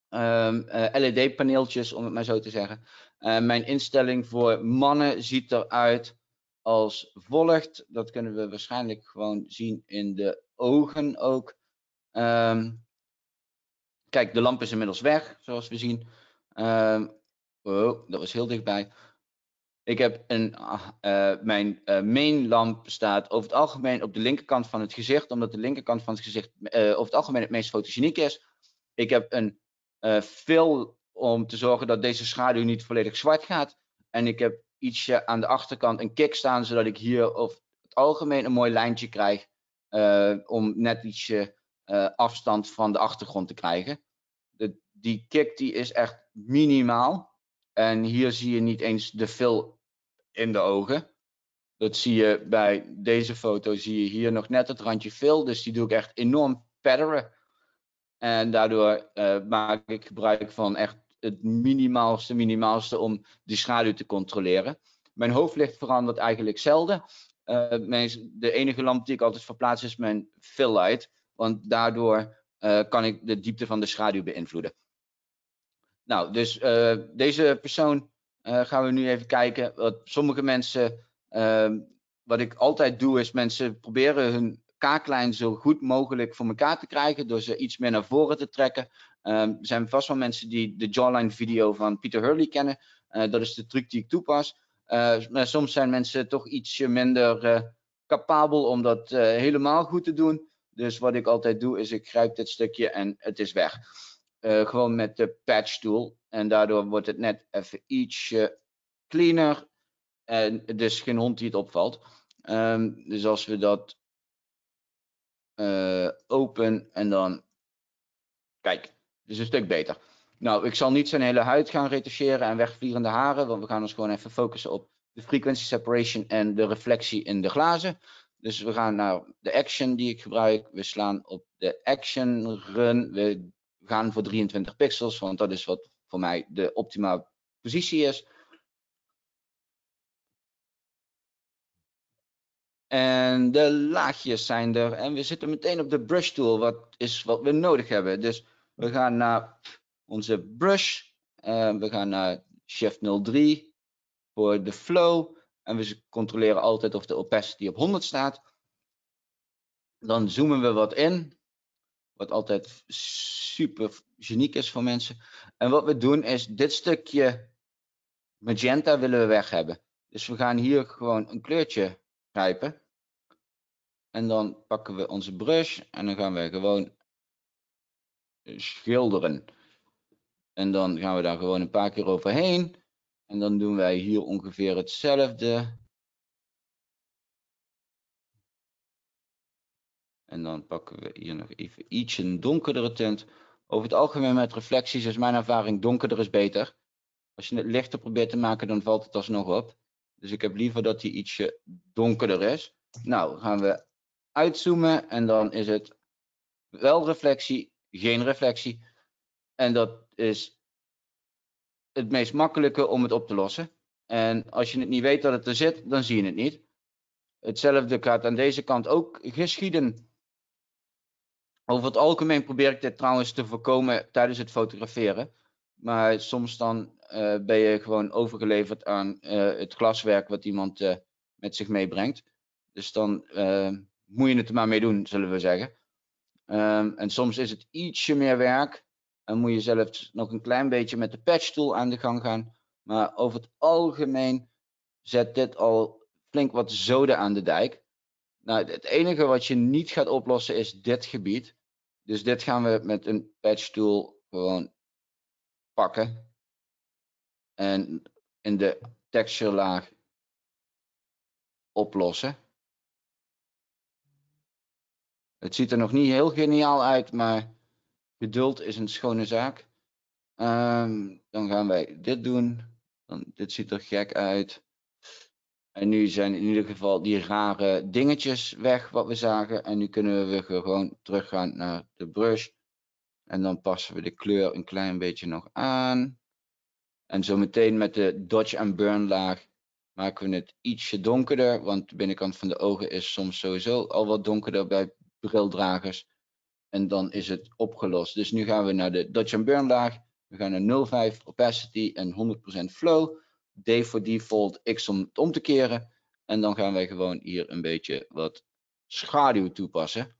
um, uh, L E D paneeltjes, om het maar zo te zeggen. Uh, mijn instelling voor mannen ziet eruit als volgt. Dat kunnen we waarschijnlijk gewoon zien in de ogen ook. Um, kijk, de lamp is inmiddels weg, zoals we zien. Um, oh, dat was heel dichtbij. Ik heb een, uh, mijn uh, main lamp staat over het algemeen op de linkerkant van het gezicht, omdat de linkerkant van het gezicht uh, over het algemeen het meest fotogeniek is. Ik heb een uh, fill om te zorgen dat deze schaduw niet volledig zwart gaat. En ik heb ietsje aan de achterkant een kick staan, zodat ik hier over het algemeen een mooi lijntje krijg. Uh, om net ietsje uh, afstand van de achtergrond te krijgen. De, die kick die is echt minimaal. En hier zie je niet eens de fill in de ogen. Dat zie je bij deze foto, zie je hier nog net het randje fill. Dus die doe ik echt enorm padderen. En daardoor uh, maak ik gebruik van echt het minimaalste, minimaalste om die schaduw te controleren. Mijn hoofdlicht verandert eigenlijk zelden. Uh, mijn, de enige lamp die ik altijd verplaats is mijn fill light. Want daardoor uh, kan ik de diepte van de schaduw beïnvloeden. Nou, dus uh, deze persoon uh, gaan we nu even kijken. Wat sommige mensen, uh, wat ik altijd doe, is mensen proberen hun kaaklijn zo goed mogelijk voor elkaar te krijgen door ze iets meer naar voren te trekken. Uh, er zijn vast wel mensen die de jawline video van Peter Hurley kennen. Uh, dat is de truc die ik toepas. Uh, maar soms zijn mensen toch ietsje minder uh, capabel om dat uh, helemaal goed te doen. Dus wat ik altijd doe, is ik grijp dit stukje en het is weg. Uh, gewoon met de patch tool. En daardoor wordt het net even ietsje cleaner. En dus geen hond die het opvalt. Um, dus als we dat uh, open en dan... Kijk, dus een stuk beter. Nou, ik zal niet zijn hele huid gaan retoucheren en wegvliegende haren. Want we gaan ons gewoon even focussen op de frequency separation en de reflectie in de glazen. Dus we gaan naar de action die ik gebruik. We slaan op de action run. We gaan voor drieëntwintig pixels, want dat is wat voor mij de optimale positie is. En de laagjes zijn er. En we zitten meteen op de brush tool, wat is wat we nodig hebben. Dus we gaan naar onze brush. En we gaan naar shift nul drie voor de flow. En we controleren altijd of de opacity op honderd staat. Dan zoomen we wat in. Wat altijd super geniek is voor mensen. En wat we doen is dit stukje magenta willen we weg hebben. Dus we gaan hier gewoon een kleurtje grijpen. En dan pakken we onze brush en dan gaan we gewoon schilderen. En dan gaan we daar gewoon een paar keer overheen. En dan doen wij hier ongeveer hetzelfde. En dan pakken we hier nog even iets een donkerdere tint. Over het algemeen met reflecties is mijn ervaring donkerder is beter. Als je het lichter probeert te maken, dan valt het alsnog op. Dus ik heb liever dat die ietsje donkerder is. Nou, gaan we uitzoomen en dan is het wel reflectie, geen reflectie. En dat is het meest makkelijke om het op te lossen. En als je het niet weet dat het er zit, dan zie je het niet. Hetzelfde gaat aan deze kant ook geschieden. Over het algemeen probeer ik dit trouwens te voorkomen tijdens het fotograferen. Maar soms dan uh, ben je gewoon overgeleverd aan uh, het glaswerk wat iemand uh, met zich meebrengt. Dus dan uh, moet je het er maar mee doen, zullen we zeggen. Um, en soms is het ietsje meer werk. Dan moet je zelfs nog een klein beetje met de patch tool aan de gang gaan. Maar over het algemeen zet dit al flink wat zoden aan de dijk. Nou, het enige wat je niet gaat oplossen is dit gebied. Dus dit gaan we met een patch tool gewoon pakken. En in de texture laag oplossen. Het ziet er nog niet heel geniaal uit, maar geduld is een schone zaak. Um, dan gaan wij dit doen. Dan, dit ziet er gek uit. En nu zijn in ieder geval die rare dingetjes weg wat we zagen. En nu kunnen we gewoon teruggaan naar de brush. En dan passen we de kleur een klein beetje nog aan. En zo meteen met de dodge en burn laag maken we het ietsje donkerder. Want de binnenkant van de ogen is soms sowieso al wat donkerder bij brildragers. En dan is het opgelost. Dus nu gaan we naar de Dodge and Burn laag. We gaan naar nul komma vijf opacity en honderd procent flow. D voor default, X om het om te keren. En dan gaan wij gewoon hier een beetje wat schaduw toepassen.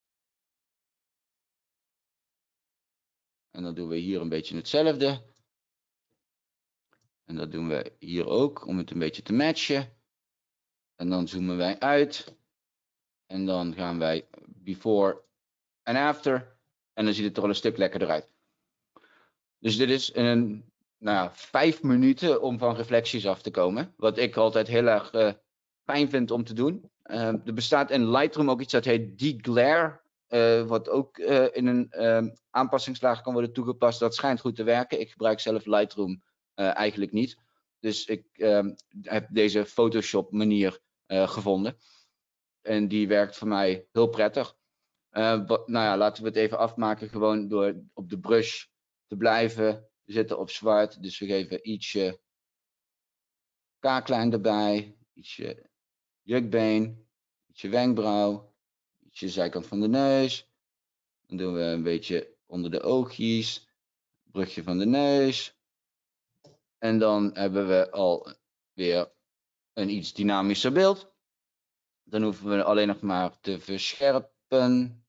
En dan doen we hier een beetje hetzelfde. En dat doen we hier ook om het een beetje te matchen. En dan zoomen wij uit. En dan gaan wij before en after. En dan ziet het er al een stuk lekkerder uit. Dus dit is een, nou ja, vijf minuten om van reflecties af te komen. Wat ik altijd heel erg uh, fijn vind om te doen. Uh, er bestaat in Lightroom ook iets dat heet deglare. Uh, wat ook uh, in een uh, aanpassingslaag kan worden toegepast. Dat schijnt goed te werken. Ik gebruik zelf Lightroom uh, eigenlijk niet. Dus ik uh, heb deze Photoshop manier uh, gevonden. En die werkt voor mij heel prettig. Uh, wat, nou ja, laten we het even afmaken. Gewoon door op de brush te blijven. We zitten op zwart. Dus we geven ietsje kaaklijn erbij. Ietsje jukbeen. Ietsje wenkbrauw. Ietsje zijkant van de neus. Dan doen we een beetje onder de oogjes. Brugje van de neus. En dan hebben we al weer een iets dynamischer beeld. Dan hoeven we alleen nog maar te verscherpen.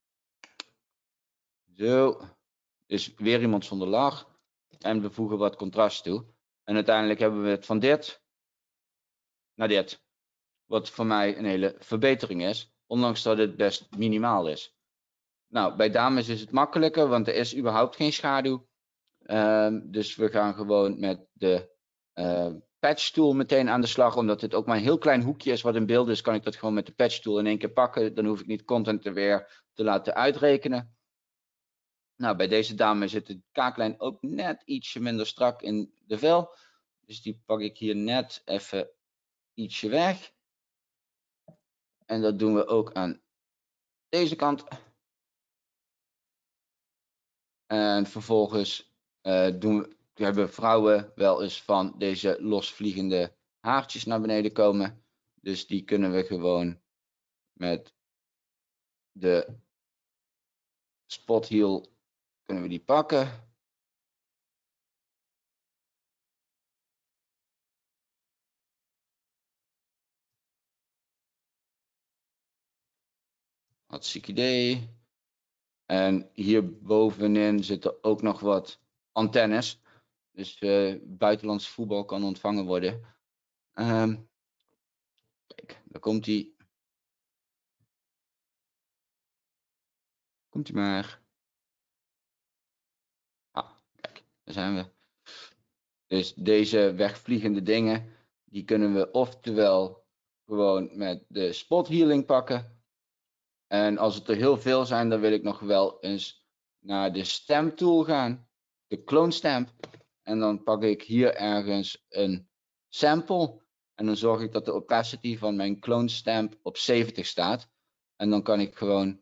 Zo. Dus weer iemand zonder lach. En we voegen wat contrast toe. En uiteindelijk hebben we het van dit naar dit. Wat voor mij een hele verbetering is. Ondanks dat het best minimaal is. Nou, bij dames is het makkelijker. Want er is überhaupt geen schaduw. Um, dus we gaan gewoon met de uh, patch tool meteen aan de slag. Omdat dit ook maar een heel klein hoekje is wat in beeld is. Kan ik dat gewoon met de patch tool in één keer pakken. Dan hoef ik niet content er weer te laten uitrekenen. Nou, bij deze dame zit de kaaklijn ook net ietsje minder strak in de vel. Dus die pak ik hier net even ietsje weg. En dat doen we ook aan deze kant. En vervolgens uh, doen we, we hebben vrouwen wel eens van deze losvliegende haartjes naar beneden komen. Dus die kunnen we gewoon met de spot heel kunnen we die pakken. Hartstikke idee. En hier bovenin zitten ook nog wat antennes. Dus uh, buitenlands voetbal kan ontvangen worden. Um, kijk, daar komt hij. Komt hij maar. Ah, kijk, daar zijn we. Dus deze wegvliegende dingen, die kunnen we oftewel gewoon met de spot healing pakken. En als het er heel veel zijn, dan wil ik nog wel eens naar de stamp tool gaan. De clone stamp. En dan pak ik hier ergens een sample. En dan zorg ik dat de opacity van mijn clone stamp op zeventig staat. En dan kan ik gewoon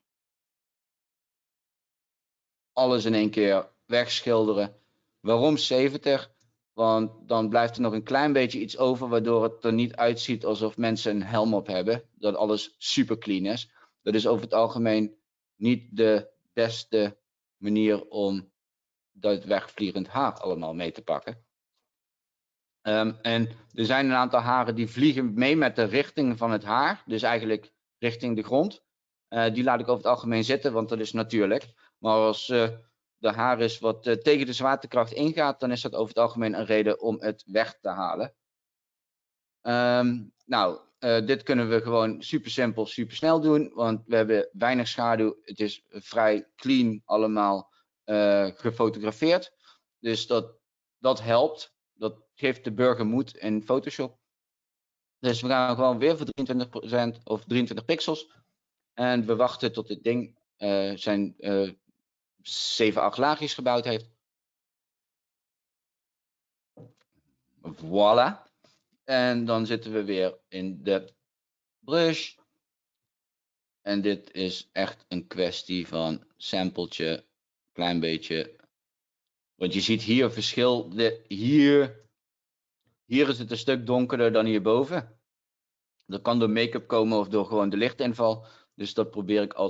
alles in één keer wegschilderen. Waarom zeventig? Want dan blijft er nog een klein beetje iets over, waardoor het er niet uitziet alsof mensen een helm op hebben. Dat alles super clean is. Dat is over het algemeen niet de beste manier om dat wegvliegend haar allemaal mee te pakken. Um, en er zijn een aantal haren die vliegen mee met de richting van het haar. Dus eigenlijk richting de grond. Uh, die laat ik over het algemeen zitten, want dat is natuurlijk. Maar als uh, de haar is wat uh, tegen de zwaartekracht ingaat, dan is dat over het algemeen een reden om het weg te halen. Um, nou, uh, dit kunnen we gewoon super simpel, super snel doen. Want we hebben weinig schaduw. Het is vrij clean allemaal uh, gefotografeerd. Dus dat, dat helpt. Dat geeft de burger moed in Photoshop. Dus we gaan gewoon weer voor drieëntwintig procent of drieëntwintig pixels. En we wachten tot dit ding uh, zijn uh, zeven, acht laagjes gebouwd heeft. Voilà. En dan zitten we weer in de brush. En dit is echt een kwestie van sampletje, klein beetje. Want je ziet hier verschil. De, hier, hier is het een stuk donkerder dan hierboven. Dat kan door make-up komen of door gewoon de lichtinval. Dus dat probeer ik altijd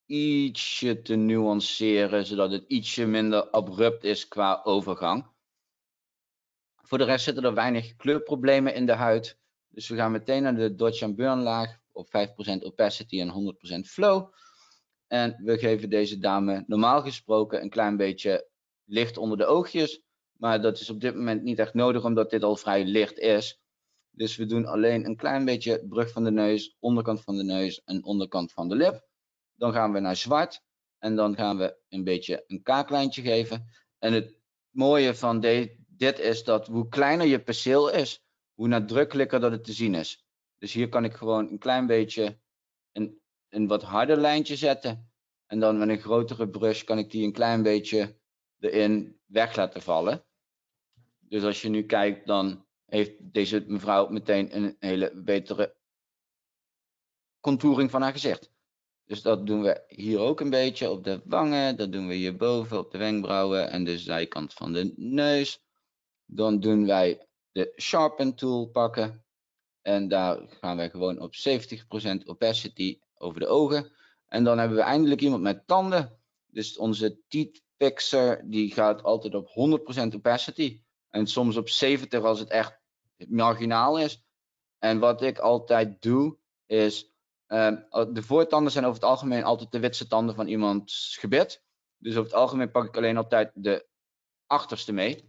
ietsje te nuanceren, zodat het ietsje minder abrupt is qua overgang. Voor de rest zitten er weinig kleurproblemen in de huid. Dus we gaan meteen naar de Dodge and Burn laag op vijf procent opacity en honderd procent flow. En we geven deze dame normaal gesproken een klein beetje licht onder de oogjes. Maar dat is op dit moment niet echt nodig, omdat dit al vrij licht is. Dus we doen alleen een klein beetje brug van de neus, onderkant van de neus en onderkant van de lip. Dan gaan we naar zwart. En dan gaan we een beetje een kaaklijntje geven. En het mooie van de, dit is dat hoe kleiner je perceel is, hoe nadrukkelijker dat het te zien is. Dus hier kan ik gewoon een klein beetje een, een wat harder lijntje zetten. En dan met een grotere brush kan ik die een klein beetje erin weg laten vallen. Dus als je nu kijkt, dan heeft deze mevrouw meteen een hele betere contouring van haar gezicht. Dus dat doen we hier ook een beetje op de wangen. Dat doen we hierboven op de wenkbrauwen en de zijkant van de neus. Dan doen wij de Sharpen tool pakken. En daar gaan wij gewoon op zeventig procent opacity over de ogen. En dan hebben we eindelijk iemand met tanden. Dus onze teeth fixer die gaat altijd op honderd procent opacity. En soms op zeventig als het echt marginaal is. En wat ik altijd doe is, uh, de voortanden zijn over het algemeen altijd de witste tanden van iemands gebit. Dus over het algemeen pak ik alleen altijd de achterste mee.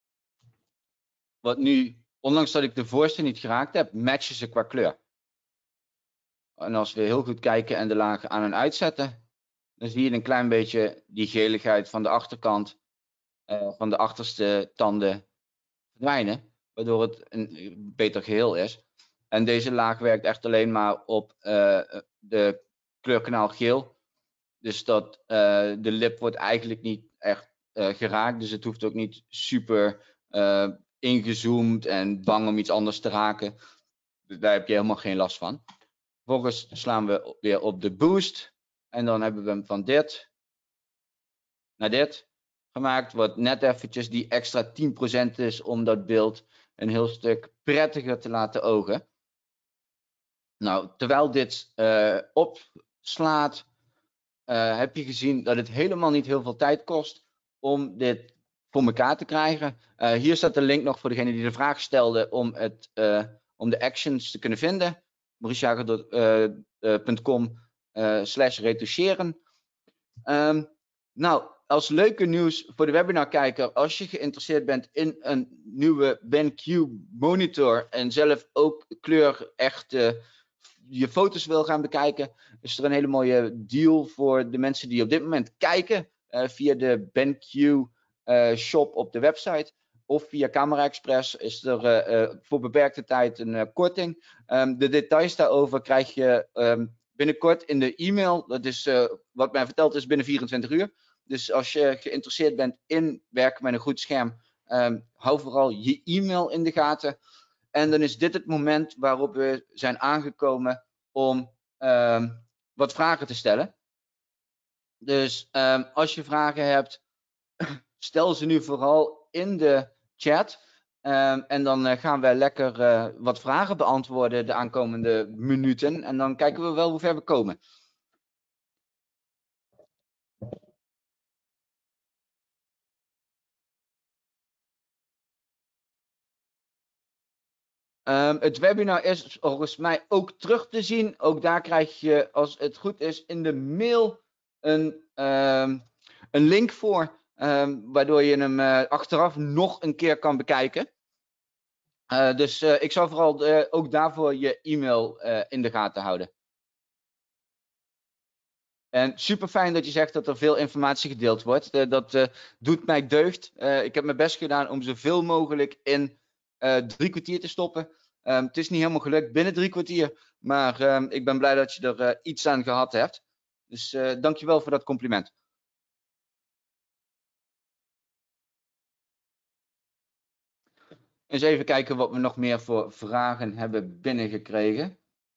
Wat nu, ondanks dat ik de voorste niet geraakt heb, matchen ze qua kleur. En als we heel goed kijken en de lagen aan en uitzetten, dan zie je een klein beetje die geligheid van de achterkant, uh, van de achterste tanden verdwijnen. Waardoor het een beter geheel is. En deze laag werkt echt alleen maar op uh, de kleurkanaal geel. Dus dat uh, de lip wordt eigenlijk niet echt uh, geraakt. Dus het hoeft ook niet super uh, ingezoomd en bang om iets anders te raken. Dus daar heb je helemaal geen last van. Vervolgens slaan we weer op de boost. En dan hebben we hem van dit naar dit gemaakt. Wat net eventjes die extra tien procent is om dat beeld een heel stuk prettiger te laten ogen. Nou, terwijl dit uh, opslaat, uh, heb je gezien dat het helemaal niet heel veel tijd kost om dit voor elkaar te krijgen. Uh, hier staat de link nog voor degene die de vraag stelde om, het, uh, om de actions te kunnen vinden. mauricejager punt com uh, slash retoucheren. Um, nou, als leuke nieuws voor de webinarkijker, als je geïnteresseerd bent in een nieuwe BenQ monitor en zelf ook kleur echt uh, je foto's wil gaan bekijken, is er een hele mooie deal voor de mensen die op dit moment kijken uh, via de BenQ uh, shop op de website. Of via Camera Express is er uh, uh, voor beperkte tijd een uh, korting. Um, de details daarover krijg je um, binnenkort in de e-mail. Dat is uh, wat mij verteld is binnen vierentwintig uur. Dus als je geïnteresseerd bent in werken met een goed scherm, um, hou vooral je e-mail in de gaten. En dan is dit het moment waarop we zijn aangekomen om um, wat vragen te stellen. Dus um, als je vragen hebt, stel ze nu vooral in de chat. Um, en dan uh, gaan we lekker uh, wat vragen beantwoorden de aankomende minuten. En dan kijken we wel hoe ver we komen. Um, het webinar is volgens mij ook terug te zien. Ook daar krijg je, als het goed is, in de mail een, um, een link voor. Um, waardoor je hem uh, achteraf nog een keer kan bekijken. Uh, dus uh, ik zou vooral uh, ook daarvoor je e-mail uh, in de gaten houden. En super fijn dat je zegt dat er veel informatie gedeeld wordt. Uh, dat uh, doet mij deugd. Uh, ik heb mijn best gedaan om zoveel mogelijk in uh, drie kwartier te stoppen. Um, het is niet helemaal gelukt binnen drie kwartier. Maar um, ik ben blij dat je er uh, iets aan gehad hebt. Dus uh, dankjewel voor dat compliment. Eens even kijken wat we nog meer voor vragen hebben binnengekregen.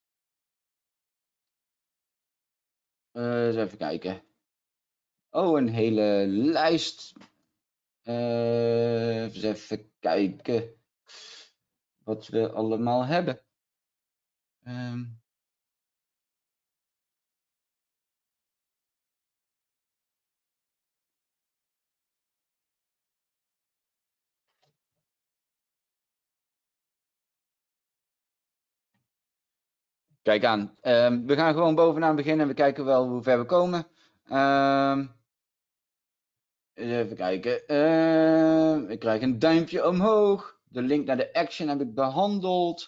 Uh, eens even kijken. Oh, een hele lijst. Uh, eens even kijken wat we allemaal hebben. Um, Kijk aan. Um, we gaan gewoon bovenaan beginnen en we kijken wel hoe ver we komen. Um, even kijken. Uh, ik krijg een duimpje omhoog. De link naar de action heb ik behandeld.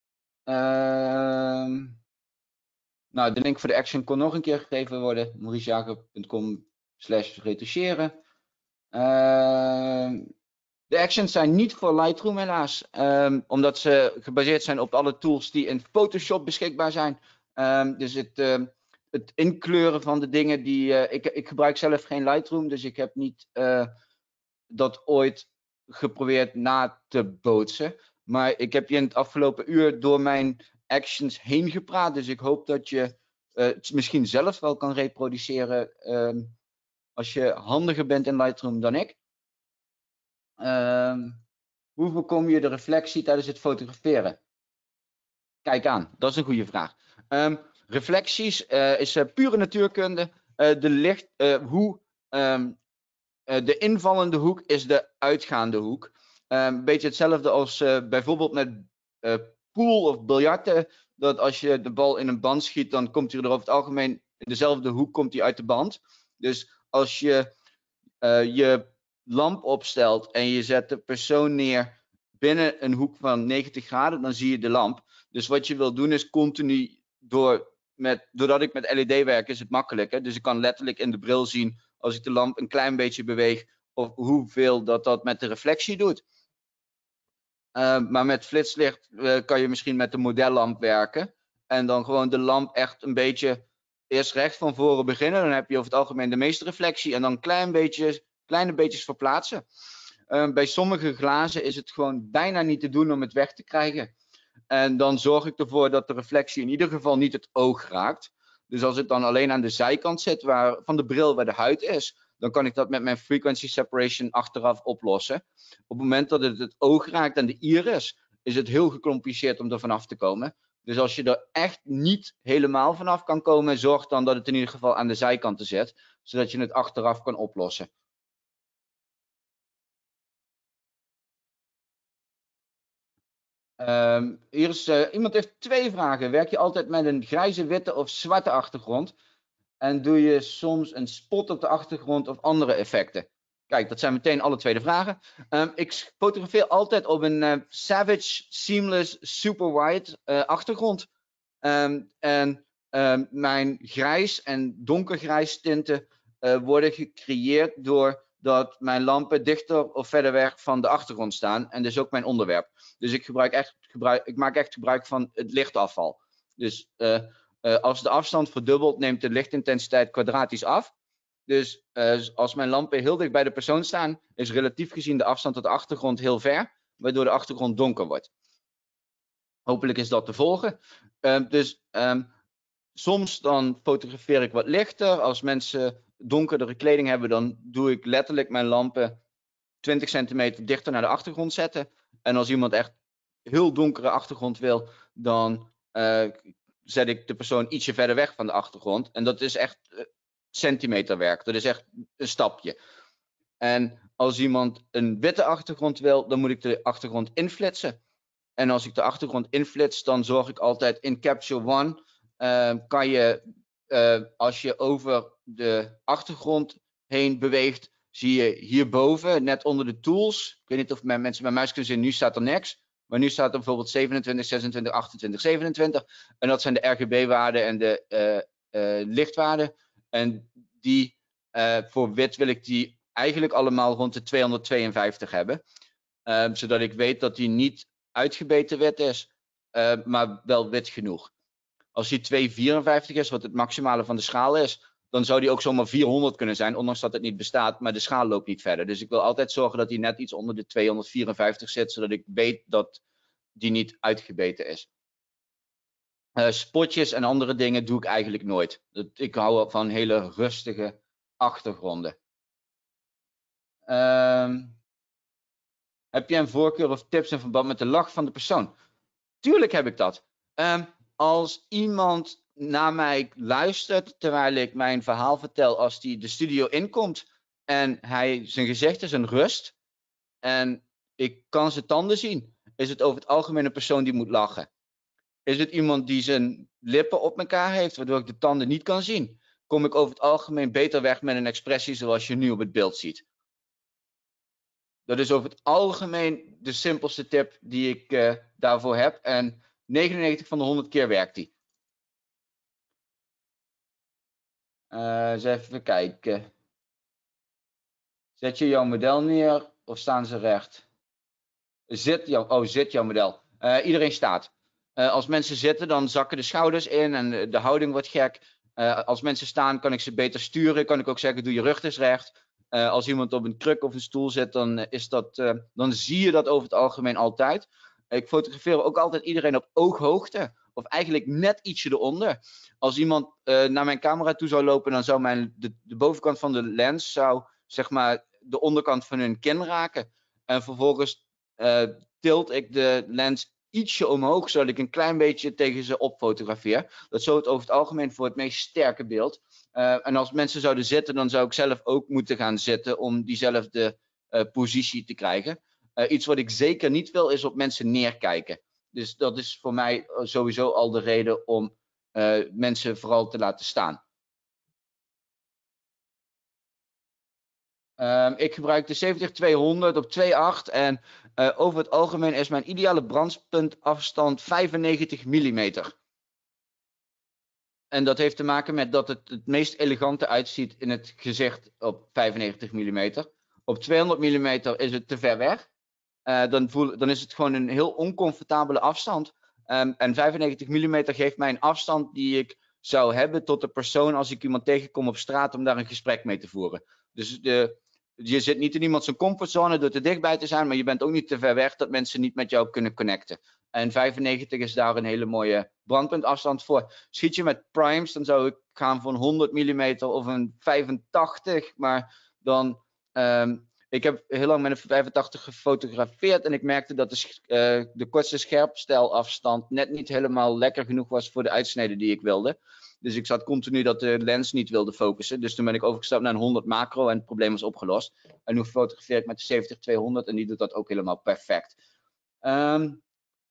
Uh, nou, de link voor de action kon nog een keer gegeven worden. mauricejager punt com slash retoucheren. Uh, de actions zijn niet voor Lightroom helaas. Um, omdat ze gebaseerd zijn op alle tools die in Photoshop beschikbaar zijn. Um, dus het, uh, het inkleuren van de dingen die... Uh, ik, ik gebruik zelf geen Lightroom, dus ik heb niet uh, dat ooit geprobeerd na te bootsen. Maar ik heb je in het afgelopen uur door mijn actions heen gepraat. Dus ik hoop dat je uh, het misschien zelf wel kan reproduceren um, als je handiger bent in Lightroom dan ik. Um, hoe voorkom je de reflectie tijdens het fotograferen? Kijk aan, dat is een goede vraag. Um, reflecties uh, is uh, pure natuurkunde. Uh, de licht, uh, hoe, um, uh, de invallende hoek is de uitgaande hoek. Een um, beetje hetzelfde als uh, bijvoorbeeld met uh, pool of biljarten. Dat als je de bal in een band schiet, dan komt hij er over het algemeen in dezelfde hoek komt hij uit de band. Dus als je uh, je lamp opstelt en je zet de persoon neer binnen een hoek van negentig graden, dan zie je de lamp. Dus wat je wil doen is continu, door met, doordat ik met L E D werk, is het makkelijker. Dus ik kan letterlijk in de bril zien als ik de lamp een klein beetje beweeg, of hoeveel dat dat met de reflectie doet. Uh, maar met flitslicht uh, kan je misschien met de modellamp werken. En dan gewoon de lamp echt een beetje eerst recht van voren beginnen. Dan heb je over het algemeen de meeste reflectie. En dan klein beetje, kleine beetjes verplaatsen. Uh, bij sommige glazen is het gewoon bijna niet te doen om het weg te krijgen. En dan zorg ik ervoor dat de reflectie in ieder geval niet het oog raakt. Dus als het dan alleen aan de zijkant zit waar, van de bril waar de huid is, dan kan ik dat met mijn frequency separation achteraf oplossen. Op het moment dat het het oog raakt en de iris, is het heel gecompliceerd om er vanaf te komen. Dus als je er echt niet helemaal vanaf kan komen, zorg dan dat het in ieder geval aan de zijkanten zit, zodat je het achteraf kan oplossen. Um, hier is, uh, iemand heeft twee vragen. Werk je altijd met een grijze, witte of zwarte achtergrond? En doe je soms een spot op de achtergrond of andere effecten? Kijk, dat zijn meteen alle twee de vragen. Um, ik fotografeer altijd op een uh, Savage Seamless Super Wide uh, achtergrond. Um, en um, mijn grijs en donkergrijs tinten uh, worden gecreëerd doordat mijn lampen dichter of verder weg van de achtergrond staan. En dus ook mijn onderwerp. Dus ik, gebruik echt, gebruik, ik maak echt gebruik van het lichtafval. Dus uh, uh, als de afstand verdubbelt, neemt de lichtintensiteit kwadratisch af. Dus uh, als mijn lampen heel dicht bij de persoon staan, is relatief gezien de afstand tot de achtergrond heel ver, waardoor de achtergrond donker wordt. Hopelijk is dat te volgen. Uh, dus um, soms dan fotografeer ik wat lichter. Als mensen donkerdere kleding hebben, dan doe ik letterlijk mijn lampen twintig centimeter dichter naar de achtergrond zetten. En als iemand echt heel donkere achtergrond wil, dan uh, zet ik de persoon ietsje verder weg van de achtergrond. En dat is echt uh, centimeterwerk. Dat is echt een stapje. En als iemand een witte achtergrond wil, dan moet ik de achtergrond inflitsen. En als ik de achtergrond inflits, dan zorg ik altijd in Capture One, uh, kan je, uh, als je over de achtergrond heen beweegt, zie je hierboven, net onder de tools, ik weet niet of mijn mensen mijn muis kunnen zien, nu staat er niks, maar nu staat er bijvoorbeeld zevenentwintig, zesentwintig, achtentwintig, zevenentwintig. En dat zijn de R G B-waarden en de uh, uh, lichtwaarden. En die, uh, voor wit wil ik die eigenlijk allemaal rond de tweehonderdtweeënvijftig hebben. Uh, zodat ik weet dat die niet uitgebeten wit is, uh, maar wel wit genoeg. Als die tweehonderdvierenvijftig is, wat het maximale van de schaal is, dan zou die ook zomaar vierhonderd kunnen zijn, ondanks dat het niet bestaat, maar de schaal loopt niet verder. Dus ik wil altijd zorgen dat die net iets onder de tweehonderdvierenvijftig zit, zodat ik weet dat die niet uitgebeten is. Uh, spotjes en andere dingen doe ik eigenlijk nooit. Ik hou van hele rustige achtergronden. Uh, heb jij een voorkeur of tips in verband met de lach van de persoon? Tuurlijk heb ik dat. Um, als iemand naar mij luistert terwijl ik mijn verhaal vertel, als die de studio inkomt en hij, zijn gezicht is een rust en ik kan zijn tanden zien, is het over het algemeen een persoon die moet lachen. Is het iemand die zijn lippen op elkaar heeft, waardoor ik de tanden niet kan zien? Kom ik over het algemeen beter weg met een expressie zoals je nu op het beeld ziet. Dat is over het algemeen de simpelste tip die ik uh, daarvoor heb. En negenennegentig van de honderd keer werkt die. Uh, eens even kijken. Zet je jouw model neer of staan ze recht? Zit jouw, oh, zit jouw model. Uh, iedereen staat. Uh, als mensen zitten, dan zakken de schouders in en de houding wordt gek. Uh, als mensen staan, kan ik ze beter sturen. Kan ik ook zeggen, doe je rug eens recht. Uh, als iemand op een kruk of een stoel zit, dan, is dat, uh, dan zie je dat over het algemeen altijd. Ik fotografeer ook altijd iedereen op ooghoogte. Of eigenlijk net ietsje eronder. Als iemand uh, naar mijn camera toe zou lopen, dan zou mijn, de, de bovenkant van de lens zou, zeg maar, de onderkant van hun kin raken. En vervolgens uh, tilt ik de lens ietsje omhoog, zodat ik een klein beetje tegen ze op fotografeer. Dat is zo het over het algemeen voor het meest sterke beeld. Uh, en als mensen zouden zitten, dan zou ik zelf ook moeten gaan zitten om diezelfde uh, positie te krijgen. Uh, iets wat ik zeker niet wil, is op mensen neerkijken. Dus dat is voor mij sowieso al de reden om uh, mensen vooral te laten staan. Um, ik gebruik de zeventig tweehonderd op twee komma acht en uh, over het algemeen is mijn ideale brandpuntafstand vijfennegentig millimeter. En dat heeft te maken met dat het het meest elegante uitziet in het gezicht op vijfennegentig millimeter. Op tweehonderd millimeter is het te ver weg. Uh, dan, voel, dan is het gewoon een heel oncomfortabele afstand. Um, en vijfennegentig millimeter geeft mij een afstand die ik zou hebben tot de persoon als ik iemand tegenkom op straat om daar een gesprek mee te voeren. Dus de, je zit niet in iemand zijn comfortzone door te dichtbij te zijn, maar je bent ook niet te ver weg dat mensen niet met jou kunnen connecten. En vijfennegentig is daar een hele mooie brandpuntafstand voor. Schiet je met primes, dan zou ik gaan voor een honderd millimeter of een vijfentachtig, maar dan... Um, ik heb heel lang met een vijfentachtig gefotografeerd en ik merkte dat de, uh, de kortste scherpstelafstand net niet helemaal lekker genoeg was voor de uitsnede die ik wilde. Dus ik zat continu dat de lens niet wilde focussen. Dus toen ben ik overgestapt naar een honderd macro en het probleem was opgelost. En nu fotografeer ik met de zeventig tweehonderd en die doet dat ook helemaal perfect. Um,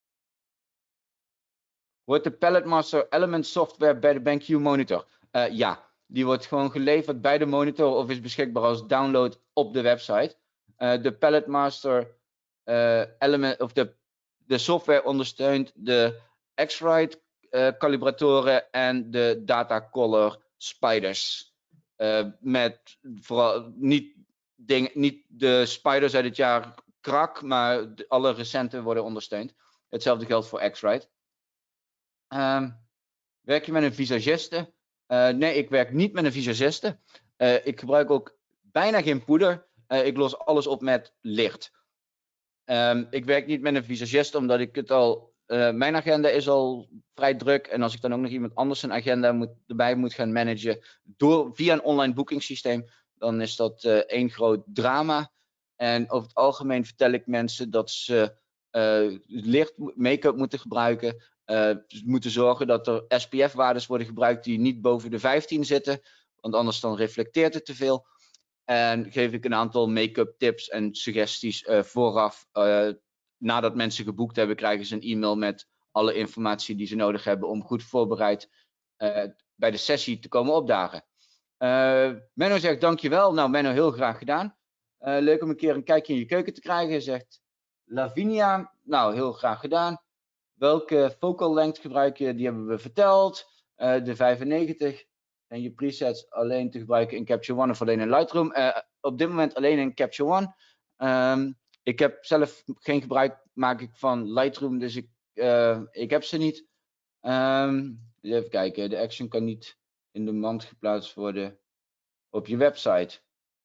Wordt de Palette Master Element software bij de BenQ monitor? Uh, ja. Die wordt gewoon geleverd bij de monitor of is beschikbaar als download op de website. Uh, de Palette Master uh, element, of de, de software ondersteunt de X-Rite uh, calibratoren en de Data Color Spiders. Uh, met vooral niet, ding, niet de spiders uit het jaar krak, maar de, alle recente worden ondersteund. Hetzelfde geldt voor X-Rite. Um, werk je met een visagiste? Uh, nee, ik werk niet met een visagiste. Uh, ik gebruik ook bijna geen poeder. Uh, ik los alles op met licht. Um, ik werk niet met een visagiste omdat ik het al... Uh, mijn agenda is al vrij druk. En als ik dan ook nog iemand anders zijn agenda moet, erbij moet gaan managen door, via een online boekingssysteem, dan is dat uh, één groot drama. En over het algemeen vertel ik mensen dat ze uh, licht make-up moeten gebruiken. Uh, moeten zorgen dat er S P F-waardes worden gebruikt die niet boven de vijftien zitten, want anders dan reflecteert het te veel. En geef ik een aantal make-up tips en suggesties uh, vooraf. Uh, nadat mensen geboekt hebben, krijgen ze een e-mail met alle informatie die ze nodig hebben om goed voorbereid uh, bij de sessie te komen opdagen. Uh, Menno zegt dankjewel. Nou Menno, heel graag gedaan. Uh, leuk om een keer een kijkje in je keuken te krijgen, zegt Lavinia. Nou, heel graag gedaan. Welke focal length gebruik je? Die hebben we verteld. Uh, de vijfennegentig. En je presets alleen te gebruiken in Capture One of alleen in Lightroom. Uh, op dit moment alleen in Capture One. Um, ik heb zelf geen gebruik maak ik van Lightroom, dus ik, uh, ik heb ze niet. Um, even kijken, de action kan niet in de mand geplaatst worden op je website.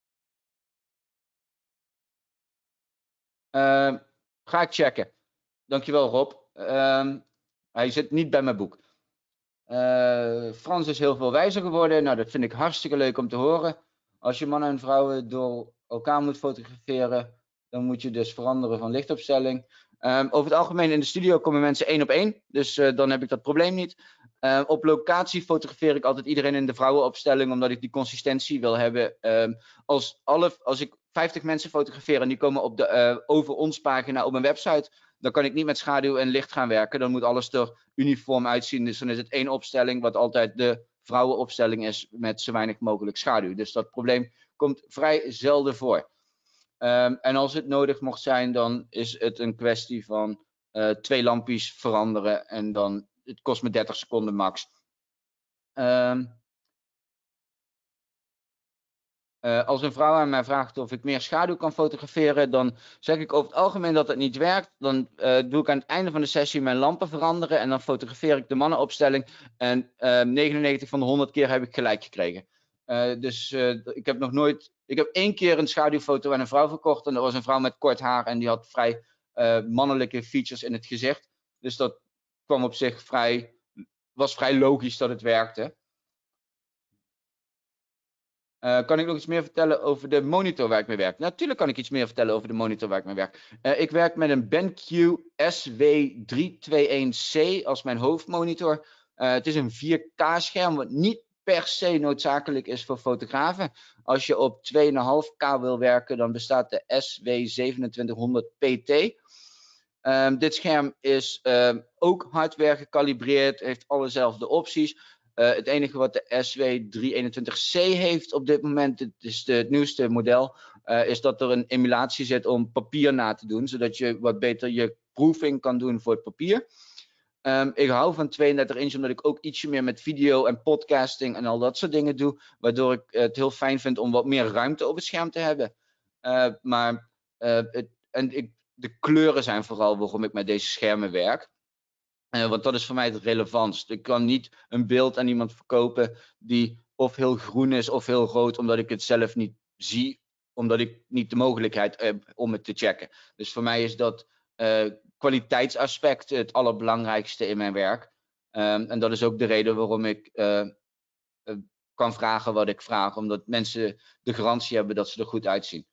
Uh, ga ik checken. Dankjewel Rob. Um, hij zit niet bij mijn boek. Uh, Frans is heel veel wijzer geworden. Nou, dat vind ik hartstikke leuk om te horen. Als je mannen en vrouwen door elkaar moet fotograferen, dan moet je dus veranderen van lichtopstelling. Um, over het algemeen in de studio komen mensen één op één, dus uh, dan heb ik dat probleem niet. Uh, op locatie fotografeer ik altijd iedereen in de vrouwenopstelling, omdat ik die consistentie wil hebben. Um, als, alle, als ik vijftig mensen fotografeer en die komen op de uh, over ons pagina op mijn website, dan kan ik niet met schaduw en licht gaan werken. Dan moet alles er uniform uitzien. Dus dan is het één opstelling, wat altijd de vrouwenopstelling is, met zo weinig mogelijk schaduw. Dus dat probleem komt vrij zelden voor. Um, en als het nodig mocht zijn, dan is het een kwestie van uh, twee lampjes veranderen. En dan, het kost me dertig seconden max. Um, Uh, als een vrouw aan mij vraagt of ik meer schaduw kan fotograferen, dan zeg ik over het algemeen dat het niet werkt. Dan uh, doe ik aan het einde van de sessie mijn lampen veranderen en dan fotografeer ik de mannenopstelling. En uh, negenennegentig van de honderd keer heb ik gelijk gekregen. Uh, dus uh, ik heb nog nooit, ik heb één keer een schaduwfoto aan een vrouw verkocht en dat was een vrouw met kort haar en die had vrij uh, mannelijke features in het gezicht. Dus dat kwam op zich vrij, was vrij logisch dat het werkte. Uh, kan ik nog iets meer vertellen over de monitor waar ik mee werk? Natuurlijk kan ik iets meer vertellen over de monitor waar ik mee werk. Uh, ik werk met een BenQ S W drie twee een C als mijn hoofdmonitor. Uh, het is een vier K scherm, wat niet per se noodzakelijk is voor fotografen. Als je op twee komma vijf K wil werken, dan bestaat de S W zevenentwintighonderd P T. Um, dit scherm is um, ook hardware gecalibreerd, heeft allezelfde opties. Uh, het enige wat de S W driehonderdeenentwintig C heeft op dit moment, het is de, het nieuwste model, uh, is dat er een emulatie zit om papier na te doen, zodat je wat beter je proofing kan doen voor het papier. Um, ik hou van tweeëndertig inch omdat ik ook ietsje meer met video en podcasting en al dat soort dingen doe, waardoor ik het heel fijn vind om wat meer ruimte op het scherm te hebben. Uh, maar uh, het, en ik, de kleuren zijn vooral waarom ik met deze schermen werk. Uh, want dat is voor mij het relevantst. Ik kan niet een beeld aan iemand verkopen die of heel groen is of heel rood, omdat ik het zelf niet zie, omdat ik niet de mogelijkheid heb om het te checken. Dus voor mij is dat uh, kwaliteitsaspect het allerbelangrijkste in mijn werk. Um, en dat is ook de reden waarom ik uh, uh, kan vragen wat ik vraag, omdat mensen de garantie hebben dat ze er goed uitzien.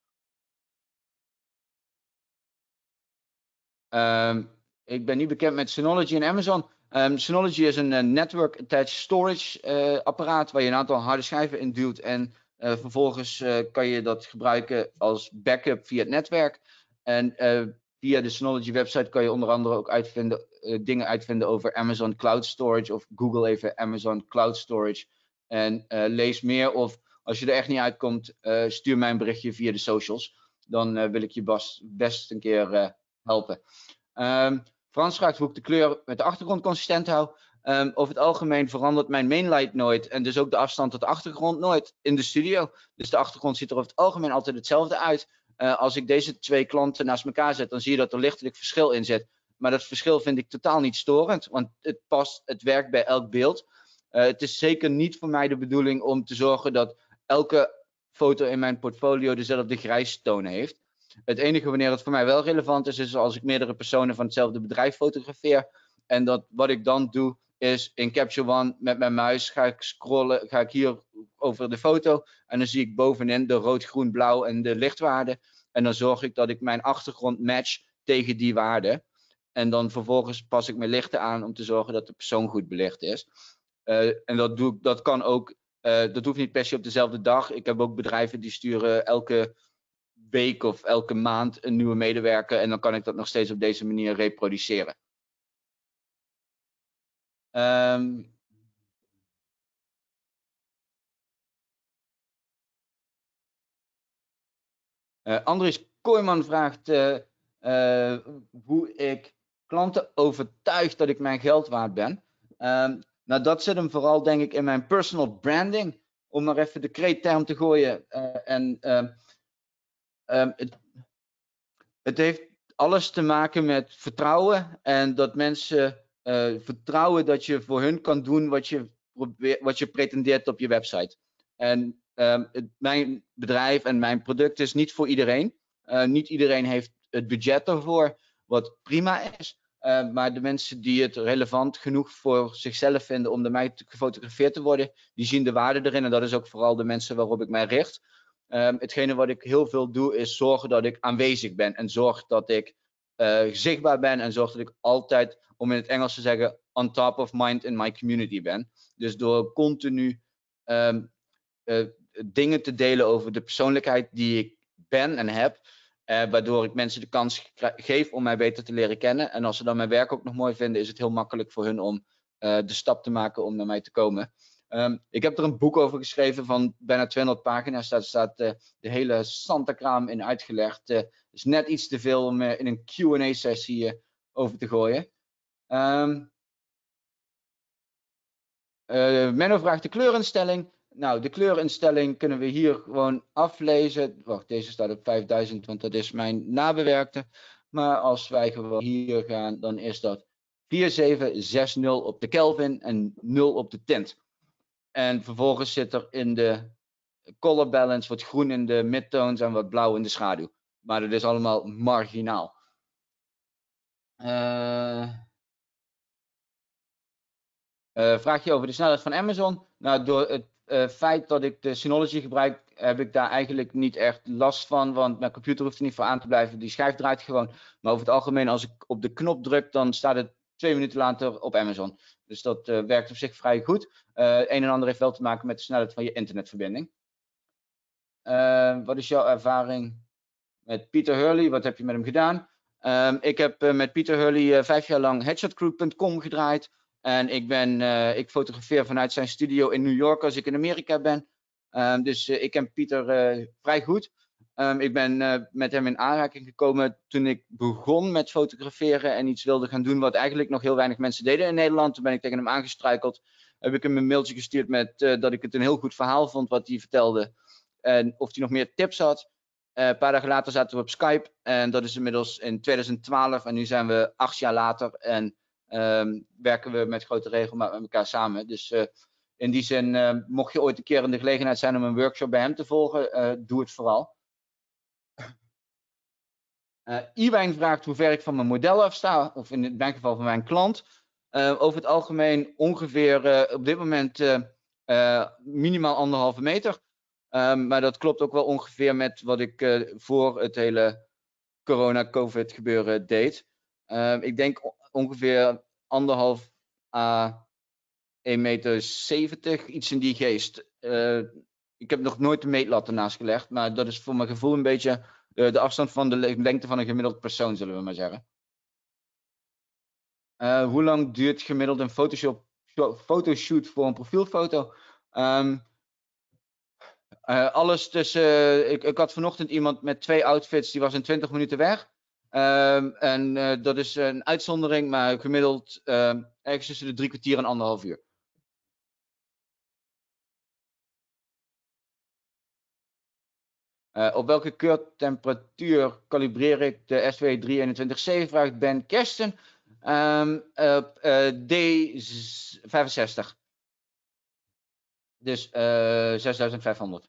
Um, ik ben niet bekend met Synology en Amazon. Um, Synology is een uh, Network Attached Storage uh, apparaat waar je een aantal harde schijven in duwt en uh, vervolgens uh, kan je dat gebruiken als backup via het netwerk. En uh, via de Synology website kan je onder andere ook uitvinden, uh, dingen uitvinden over Amazon Cloud Storage of Google even Amazon Cloud Storage en uh, lees meer, of als je er echt niet uitkomt, uh, stuur mij een berichtje via de socials. Dan uh, wil ik je best, best een keer uh, helpen. Um, Frans vraagt hoe ik de kleur met de achtergrond consistent hou. Um, over het algemeen verandert mijn mainlight nooit en dus ook de afstand tot de achtergrond nooit in de studio. Dus de achtergrond ziet er over het algemeen altijd hetzelfde uit. Uh, als ik deze twee klanten naast elkaar zet, dan zie je dat er lichtelijk verschil in zit. Maar dat verschil vind ik totaal niet storend, want het past, het werkt bij elk beeld. Uh, het is zeker niet voor mij de bedoeling om te zorgen dat elke foto in mijn portfolio dezelfde grijstoon heeft. Het enige wanneer het voor mij wel relevant is, is als ik meerdere personen van hetzelfde bedrijf fotografeer. En dat wat ik dan doe, is in Capture One met mijn muis ga ik scrollen, ga ik hier over de foto. En dan zie ik bovenin de rood, groen, blauw en de lichtwaarde. En dan zorg ik dat ik mijn achtergrond match tegen die waarde. En dan vervolgens pas ik mijn lichten aan om te zorgen dat de persoon goed belicht is. Uh, en dat, doe, dat kan ook, uh, dat hoeft niet per se op dezelfde dag. Ik heb ook bedrijven die sturen elke week of elke maand een nieuwe medewerker en dan kan ik dat nog steeds op deze manier reproduceren. Um, uh, Andries Kooijman vraagt uh, uh, hoe ik klanten overtuig dat ik mijn geld waard ben. Um, nou, dat zit hem vooral denk ik in mijn personal branding, om maar even de kreetterm te gooien. Uh, en uh, um, het, het heeft alles te maken met vertrouwen en dat mensen uh, vertrouwen dat je voor hun kan doen wat je, probeer, wat je pretendeert op je website. En um, het, mijn bedrijf en mijn product is niet voor iedereen. Uh, niet iedereen heeft het budget ervoor, wat prima is. Uh, maar de mensen die het relevant genoeg voor zichzelf vinden om door mij gefotografeerd te worden, die zien de waarde erin. En dat is ook vooral de mensen waarop ik mij richt. Um, hetgene wat ik heel veel doe is zorgen dat ik aanwezig ben en zorg dat ik uh, zichtbaar ben en zorg dat ik altijd, om in het Engels te zeggen, on top of mind in my community ben. Dus door continu um, uh, dingen te delen over de persoonlijkheid die ik ben en heb, Uh, waardoor ik mensen de kans geef om mij beter te leren kennen. En als ze dan mijn werk ook nog mooi vinden, is het heel makkelijk voor hun om uh, de stap te maken om naar mij te komen. Um, ik heb er een boek over geschreven van bijna tweehonderd pagina's. Daar staat uh, de hele Santa-kraam in uitgelegd. Uh, is net iets te veel om uh, in een Q en A sessie uh, over te gooien. Um, uh, Menno vraagt de kleurinstelling. Nou, de kleurinstelling kunnen we hier gewoon aflezen. Wacht, deze staat op vijfduizend, want dat is mijn nabewerkte. Maar als wij gewoon hier gaan, dan is dat vier zeven zes nul op de Kelvin en nul op de tint. En vervolgens zit er in de color balance wat groen in de midtones en wat blauw in de schaduw. Maar dat is allemaal marginaal. Uh, uh, vraag je over de snelheid van Amazon? Nou, door het uh, feit dat ik de Synology gebruik, heb ik daar eigenlijk niet echt last van. Want mijn computer hoeft er niet voor aan te blijven. Die schijf draait gewoon. Maar over het algemeen, als ik op de knop druk, dan staat het twee minuten later op Amazon. Dus dat uh, werkt op zich vrij goed. Uh, een en ander heeft wel te maken met de snelheid van je internetverbinding. Uh, wat is jouw ervaring met Peter Hurley? Wat heb je met hem gedaan? Um, ik heb uh, met Peter Hurley uh, vijf jaar lang headshot crew punt com gedraaid. En ik, ben, uh, ik fotografeer vanuit zijn studio in New York als ik in Amerika ben. Um, dus uh, ik ken Pieter uh, vrij goed. Um, ik ben uh, met hem in aanraking gekomen toen ik begon met fotograferen en iets wilde gaan doen wat eigenlijk nog heel weinig mensen deden in Nederland. Toen ben ik tegen hem aangestruikeld. Heb ik hem een mailtje gestuurd met uh, dat ik het een heel goed verhaal vond wat hij vertelde. En of hij nog meer tips had. Uh, een paar dagen later zaten we op Skype. En dat is inmiddels in tweeduizend twaalf. En nu zijn we acht jaar later. En um, werken we met grote regelmaat met elkaar samen. Dus uh, in die zin, uh, mocht je ooit een keer in de gelegenheid zijn om een workshop bij hem te volgen, uh, doe het vooral. Uh, Iwijn vraagt hoe ver ik van mijn model afsta. Of in mijn geval van mijn klant. Uh, over het algemeen ongeveer uh, op dit moment uh, uh, minimaal anderhalve meter. Um, maar dat klopt ook wel ongeveer met wat ik uh, voor het hele corona-covid gebeuren deed. Um, ik denk ongeveer anderhalf à één meter zeventig, iets in die geest. Uh, ik heb nog nooit de meetlat ernaast gelegd, maar dat is voor mijn gevoel een beetje uh, de afstand van de lengte van een gemiddeld persoon, zullen we maar zeggen. Uh, hoe lang duurt gemiddeld een Photoshop fotoshoot voor een profielfoto? Um, Uh, alles tussen, uh, ik, ik had vanochtend iemand met twee outfits, die was in twintig minuten weg. Um, en uh, dat is een uitzondering, maar gemiddeld uh, ergens tussen de drie kwartier en anderhalf uur. Uh, op welke keurtemperatuur kalibreer ik de S W drie eenentwintig C? Vraagt Ben Kersten. Um, uh, uh, D vijfenzestig. Dus uh, zesduizend vijfhonderd.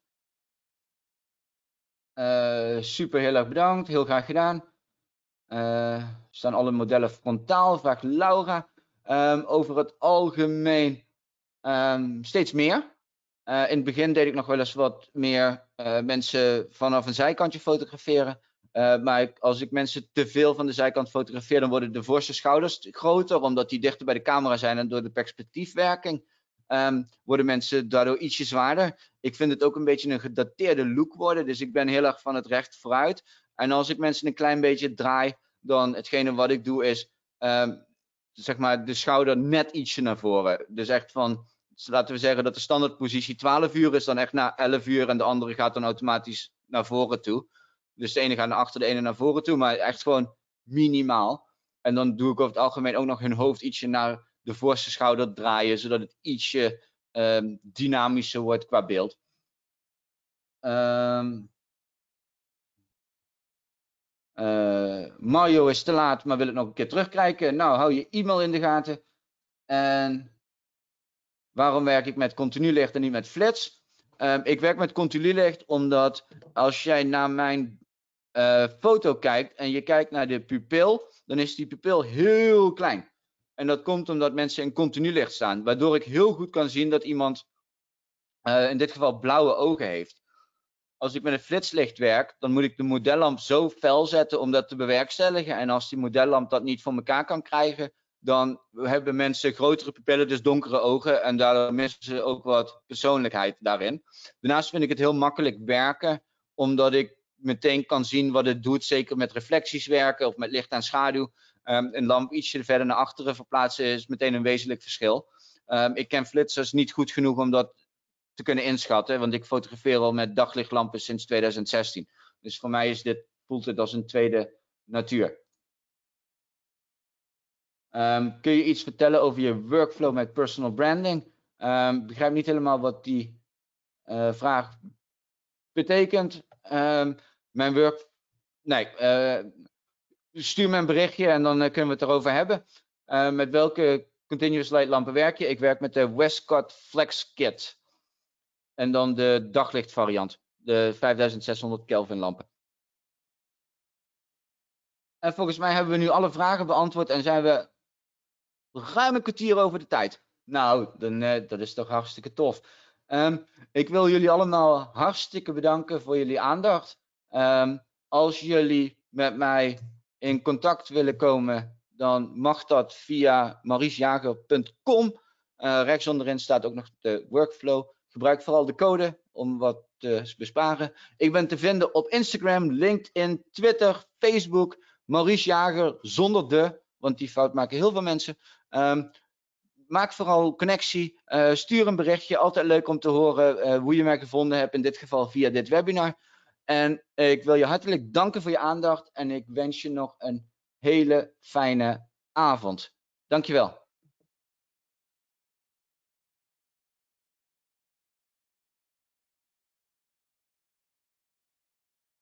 Uh, super, heel erg bedankt. Heel graag gedaan. Uh, staan alle modellen frontaal? Vraagt Laura. Um, over het algemeen um, steeds meer. Uh, in het begin deed ik nog wel eens wat meer uh, mensen vanaf een zijkantje fotograferen. Uh, maar ik, als ik mensen te veel van de zijkant fotografeer, dan worden de voorste schouders groter, omdat die dichter bij de camera zijn en door de perspectiefwerking um, worden mensen daardoor ietsje zwaarder. Ik vind het ook een beetje een gedateerde look worden, dus ik ben heel erg van het recht vooruit. En als ik mensen een klein beetje draai, dan hetgene wat ik doe is um, zeg maar de schouder net ietsje naar voren. Dus echt van, laten we zeggen dat de standaardpositie twaalf uur is, dan echt naar elf uur en de andere gaat dan automatisch naar voren toe. Dus de ene gaat naar achter, de ene naar voren toe, maar echt gewoon minimaal. En dan doe ik over het algemeen ook nog hun hoofd ietsje naar de voorste schouder draaien, zodat het ietsje um, dynamischer wordt qua beeld. Um, uh, Mario is te laat, maar wil het nog een keer terugkijken. Nou, hou je e-mail in de gaten. En waarom werk ik met continu licht en niet met flits? Um, ik werk met continu licht omdat als jij naar mijn uh, foto kijkt en je kijkt naar de pupil, dan is die pupil heel klein. En dat komt omdat mensen in continu licht staan, waardoor ik heel goed kan zien dat iemand uh, in dit geval blauwe ogen heeft. Als ik met een flitslicht werk, dan moet ik de modellamp zo fel zetten om dat te bewerkstelligen. En als die modellamp dat niet voor elkaar kan krijgen, dan hebben mensen grotere pupillen, dus donkere ogen. En daardoor missen ze ook wat persoonlijkheid daarin. Daarnaast vind ik het heel makkelijk werken, omdat ik meteen kan zien wat het doet, zeker met reflecties werken of met licht en schaduw. Um, een lamp ietsje verder naar achteren verplaatsen is meteen een wezenlijk verschil. Um, ik ken flitsers niet goed genoeg om dat te kunnen inschatten, want ik fotografeer al met daglichtlampen sinds tweeduizend zestien. Dus voor mij is dit, voelt het als een tweede natuur. Um, kun je iets vertellen over je workflow met personal branding? Um, ik begrijp niet helemaal wat die uh, vraag betekent. Um, mijn work... Nee, uh, stuur me een berichtje en dan uh, kunnen we het erover hebben. Uh, met welke continuous light lampen werk je? Ik werk met de Westcott Flex Kit. En dan de daglicht variant. De vijfduizendzeshonderd Kelvin lampen. En volgens mij hebben we nu alle vragen beantwoord en zijn we ruim een kwartier over de tijd. Nou, dan, uh, dat is toch hartstikke tof. Um, ik wil jullie allemaal hartstikke bedanken voor jullie aandacht. Um, als jullie met mij in contact willen komen, dan mag dat via mauricejager punt com. Uh, rechts onderin staat ook nog de workflow. Gebruik vooral de code om wat te besparen. Ik ben te vinden op Instagram, LinkedIn, Twitter, Facebook. Maurice Jager zonder de, want die fout maken heel veel mensen. Um, maak vooral connectie, uh, stuur een berichtje. Altijd leuk om te horen uh, hoe je mij gevonden hebt, in dit geval via dit webinar. En uh, ik wil je hartelijk danken voor je aandacht en ik wens je nog een hele fijne avond. Dankjewel.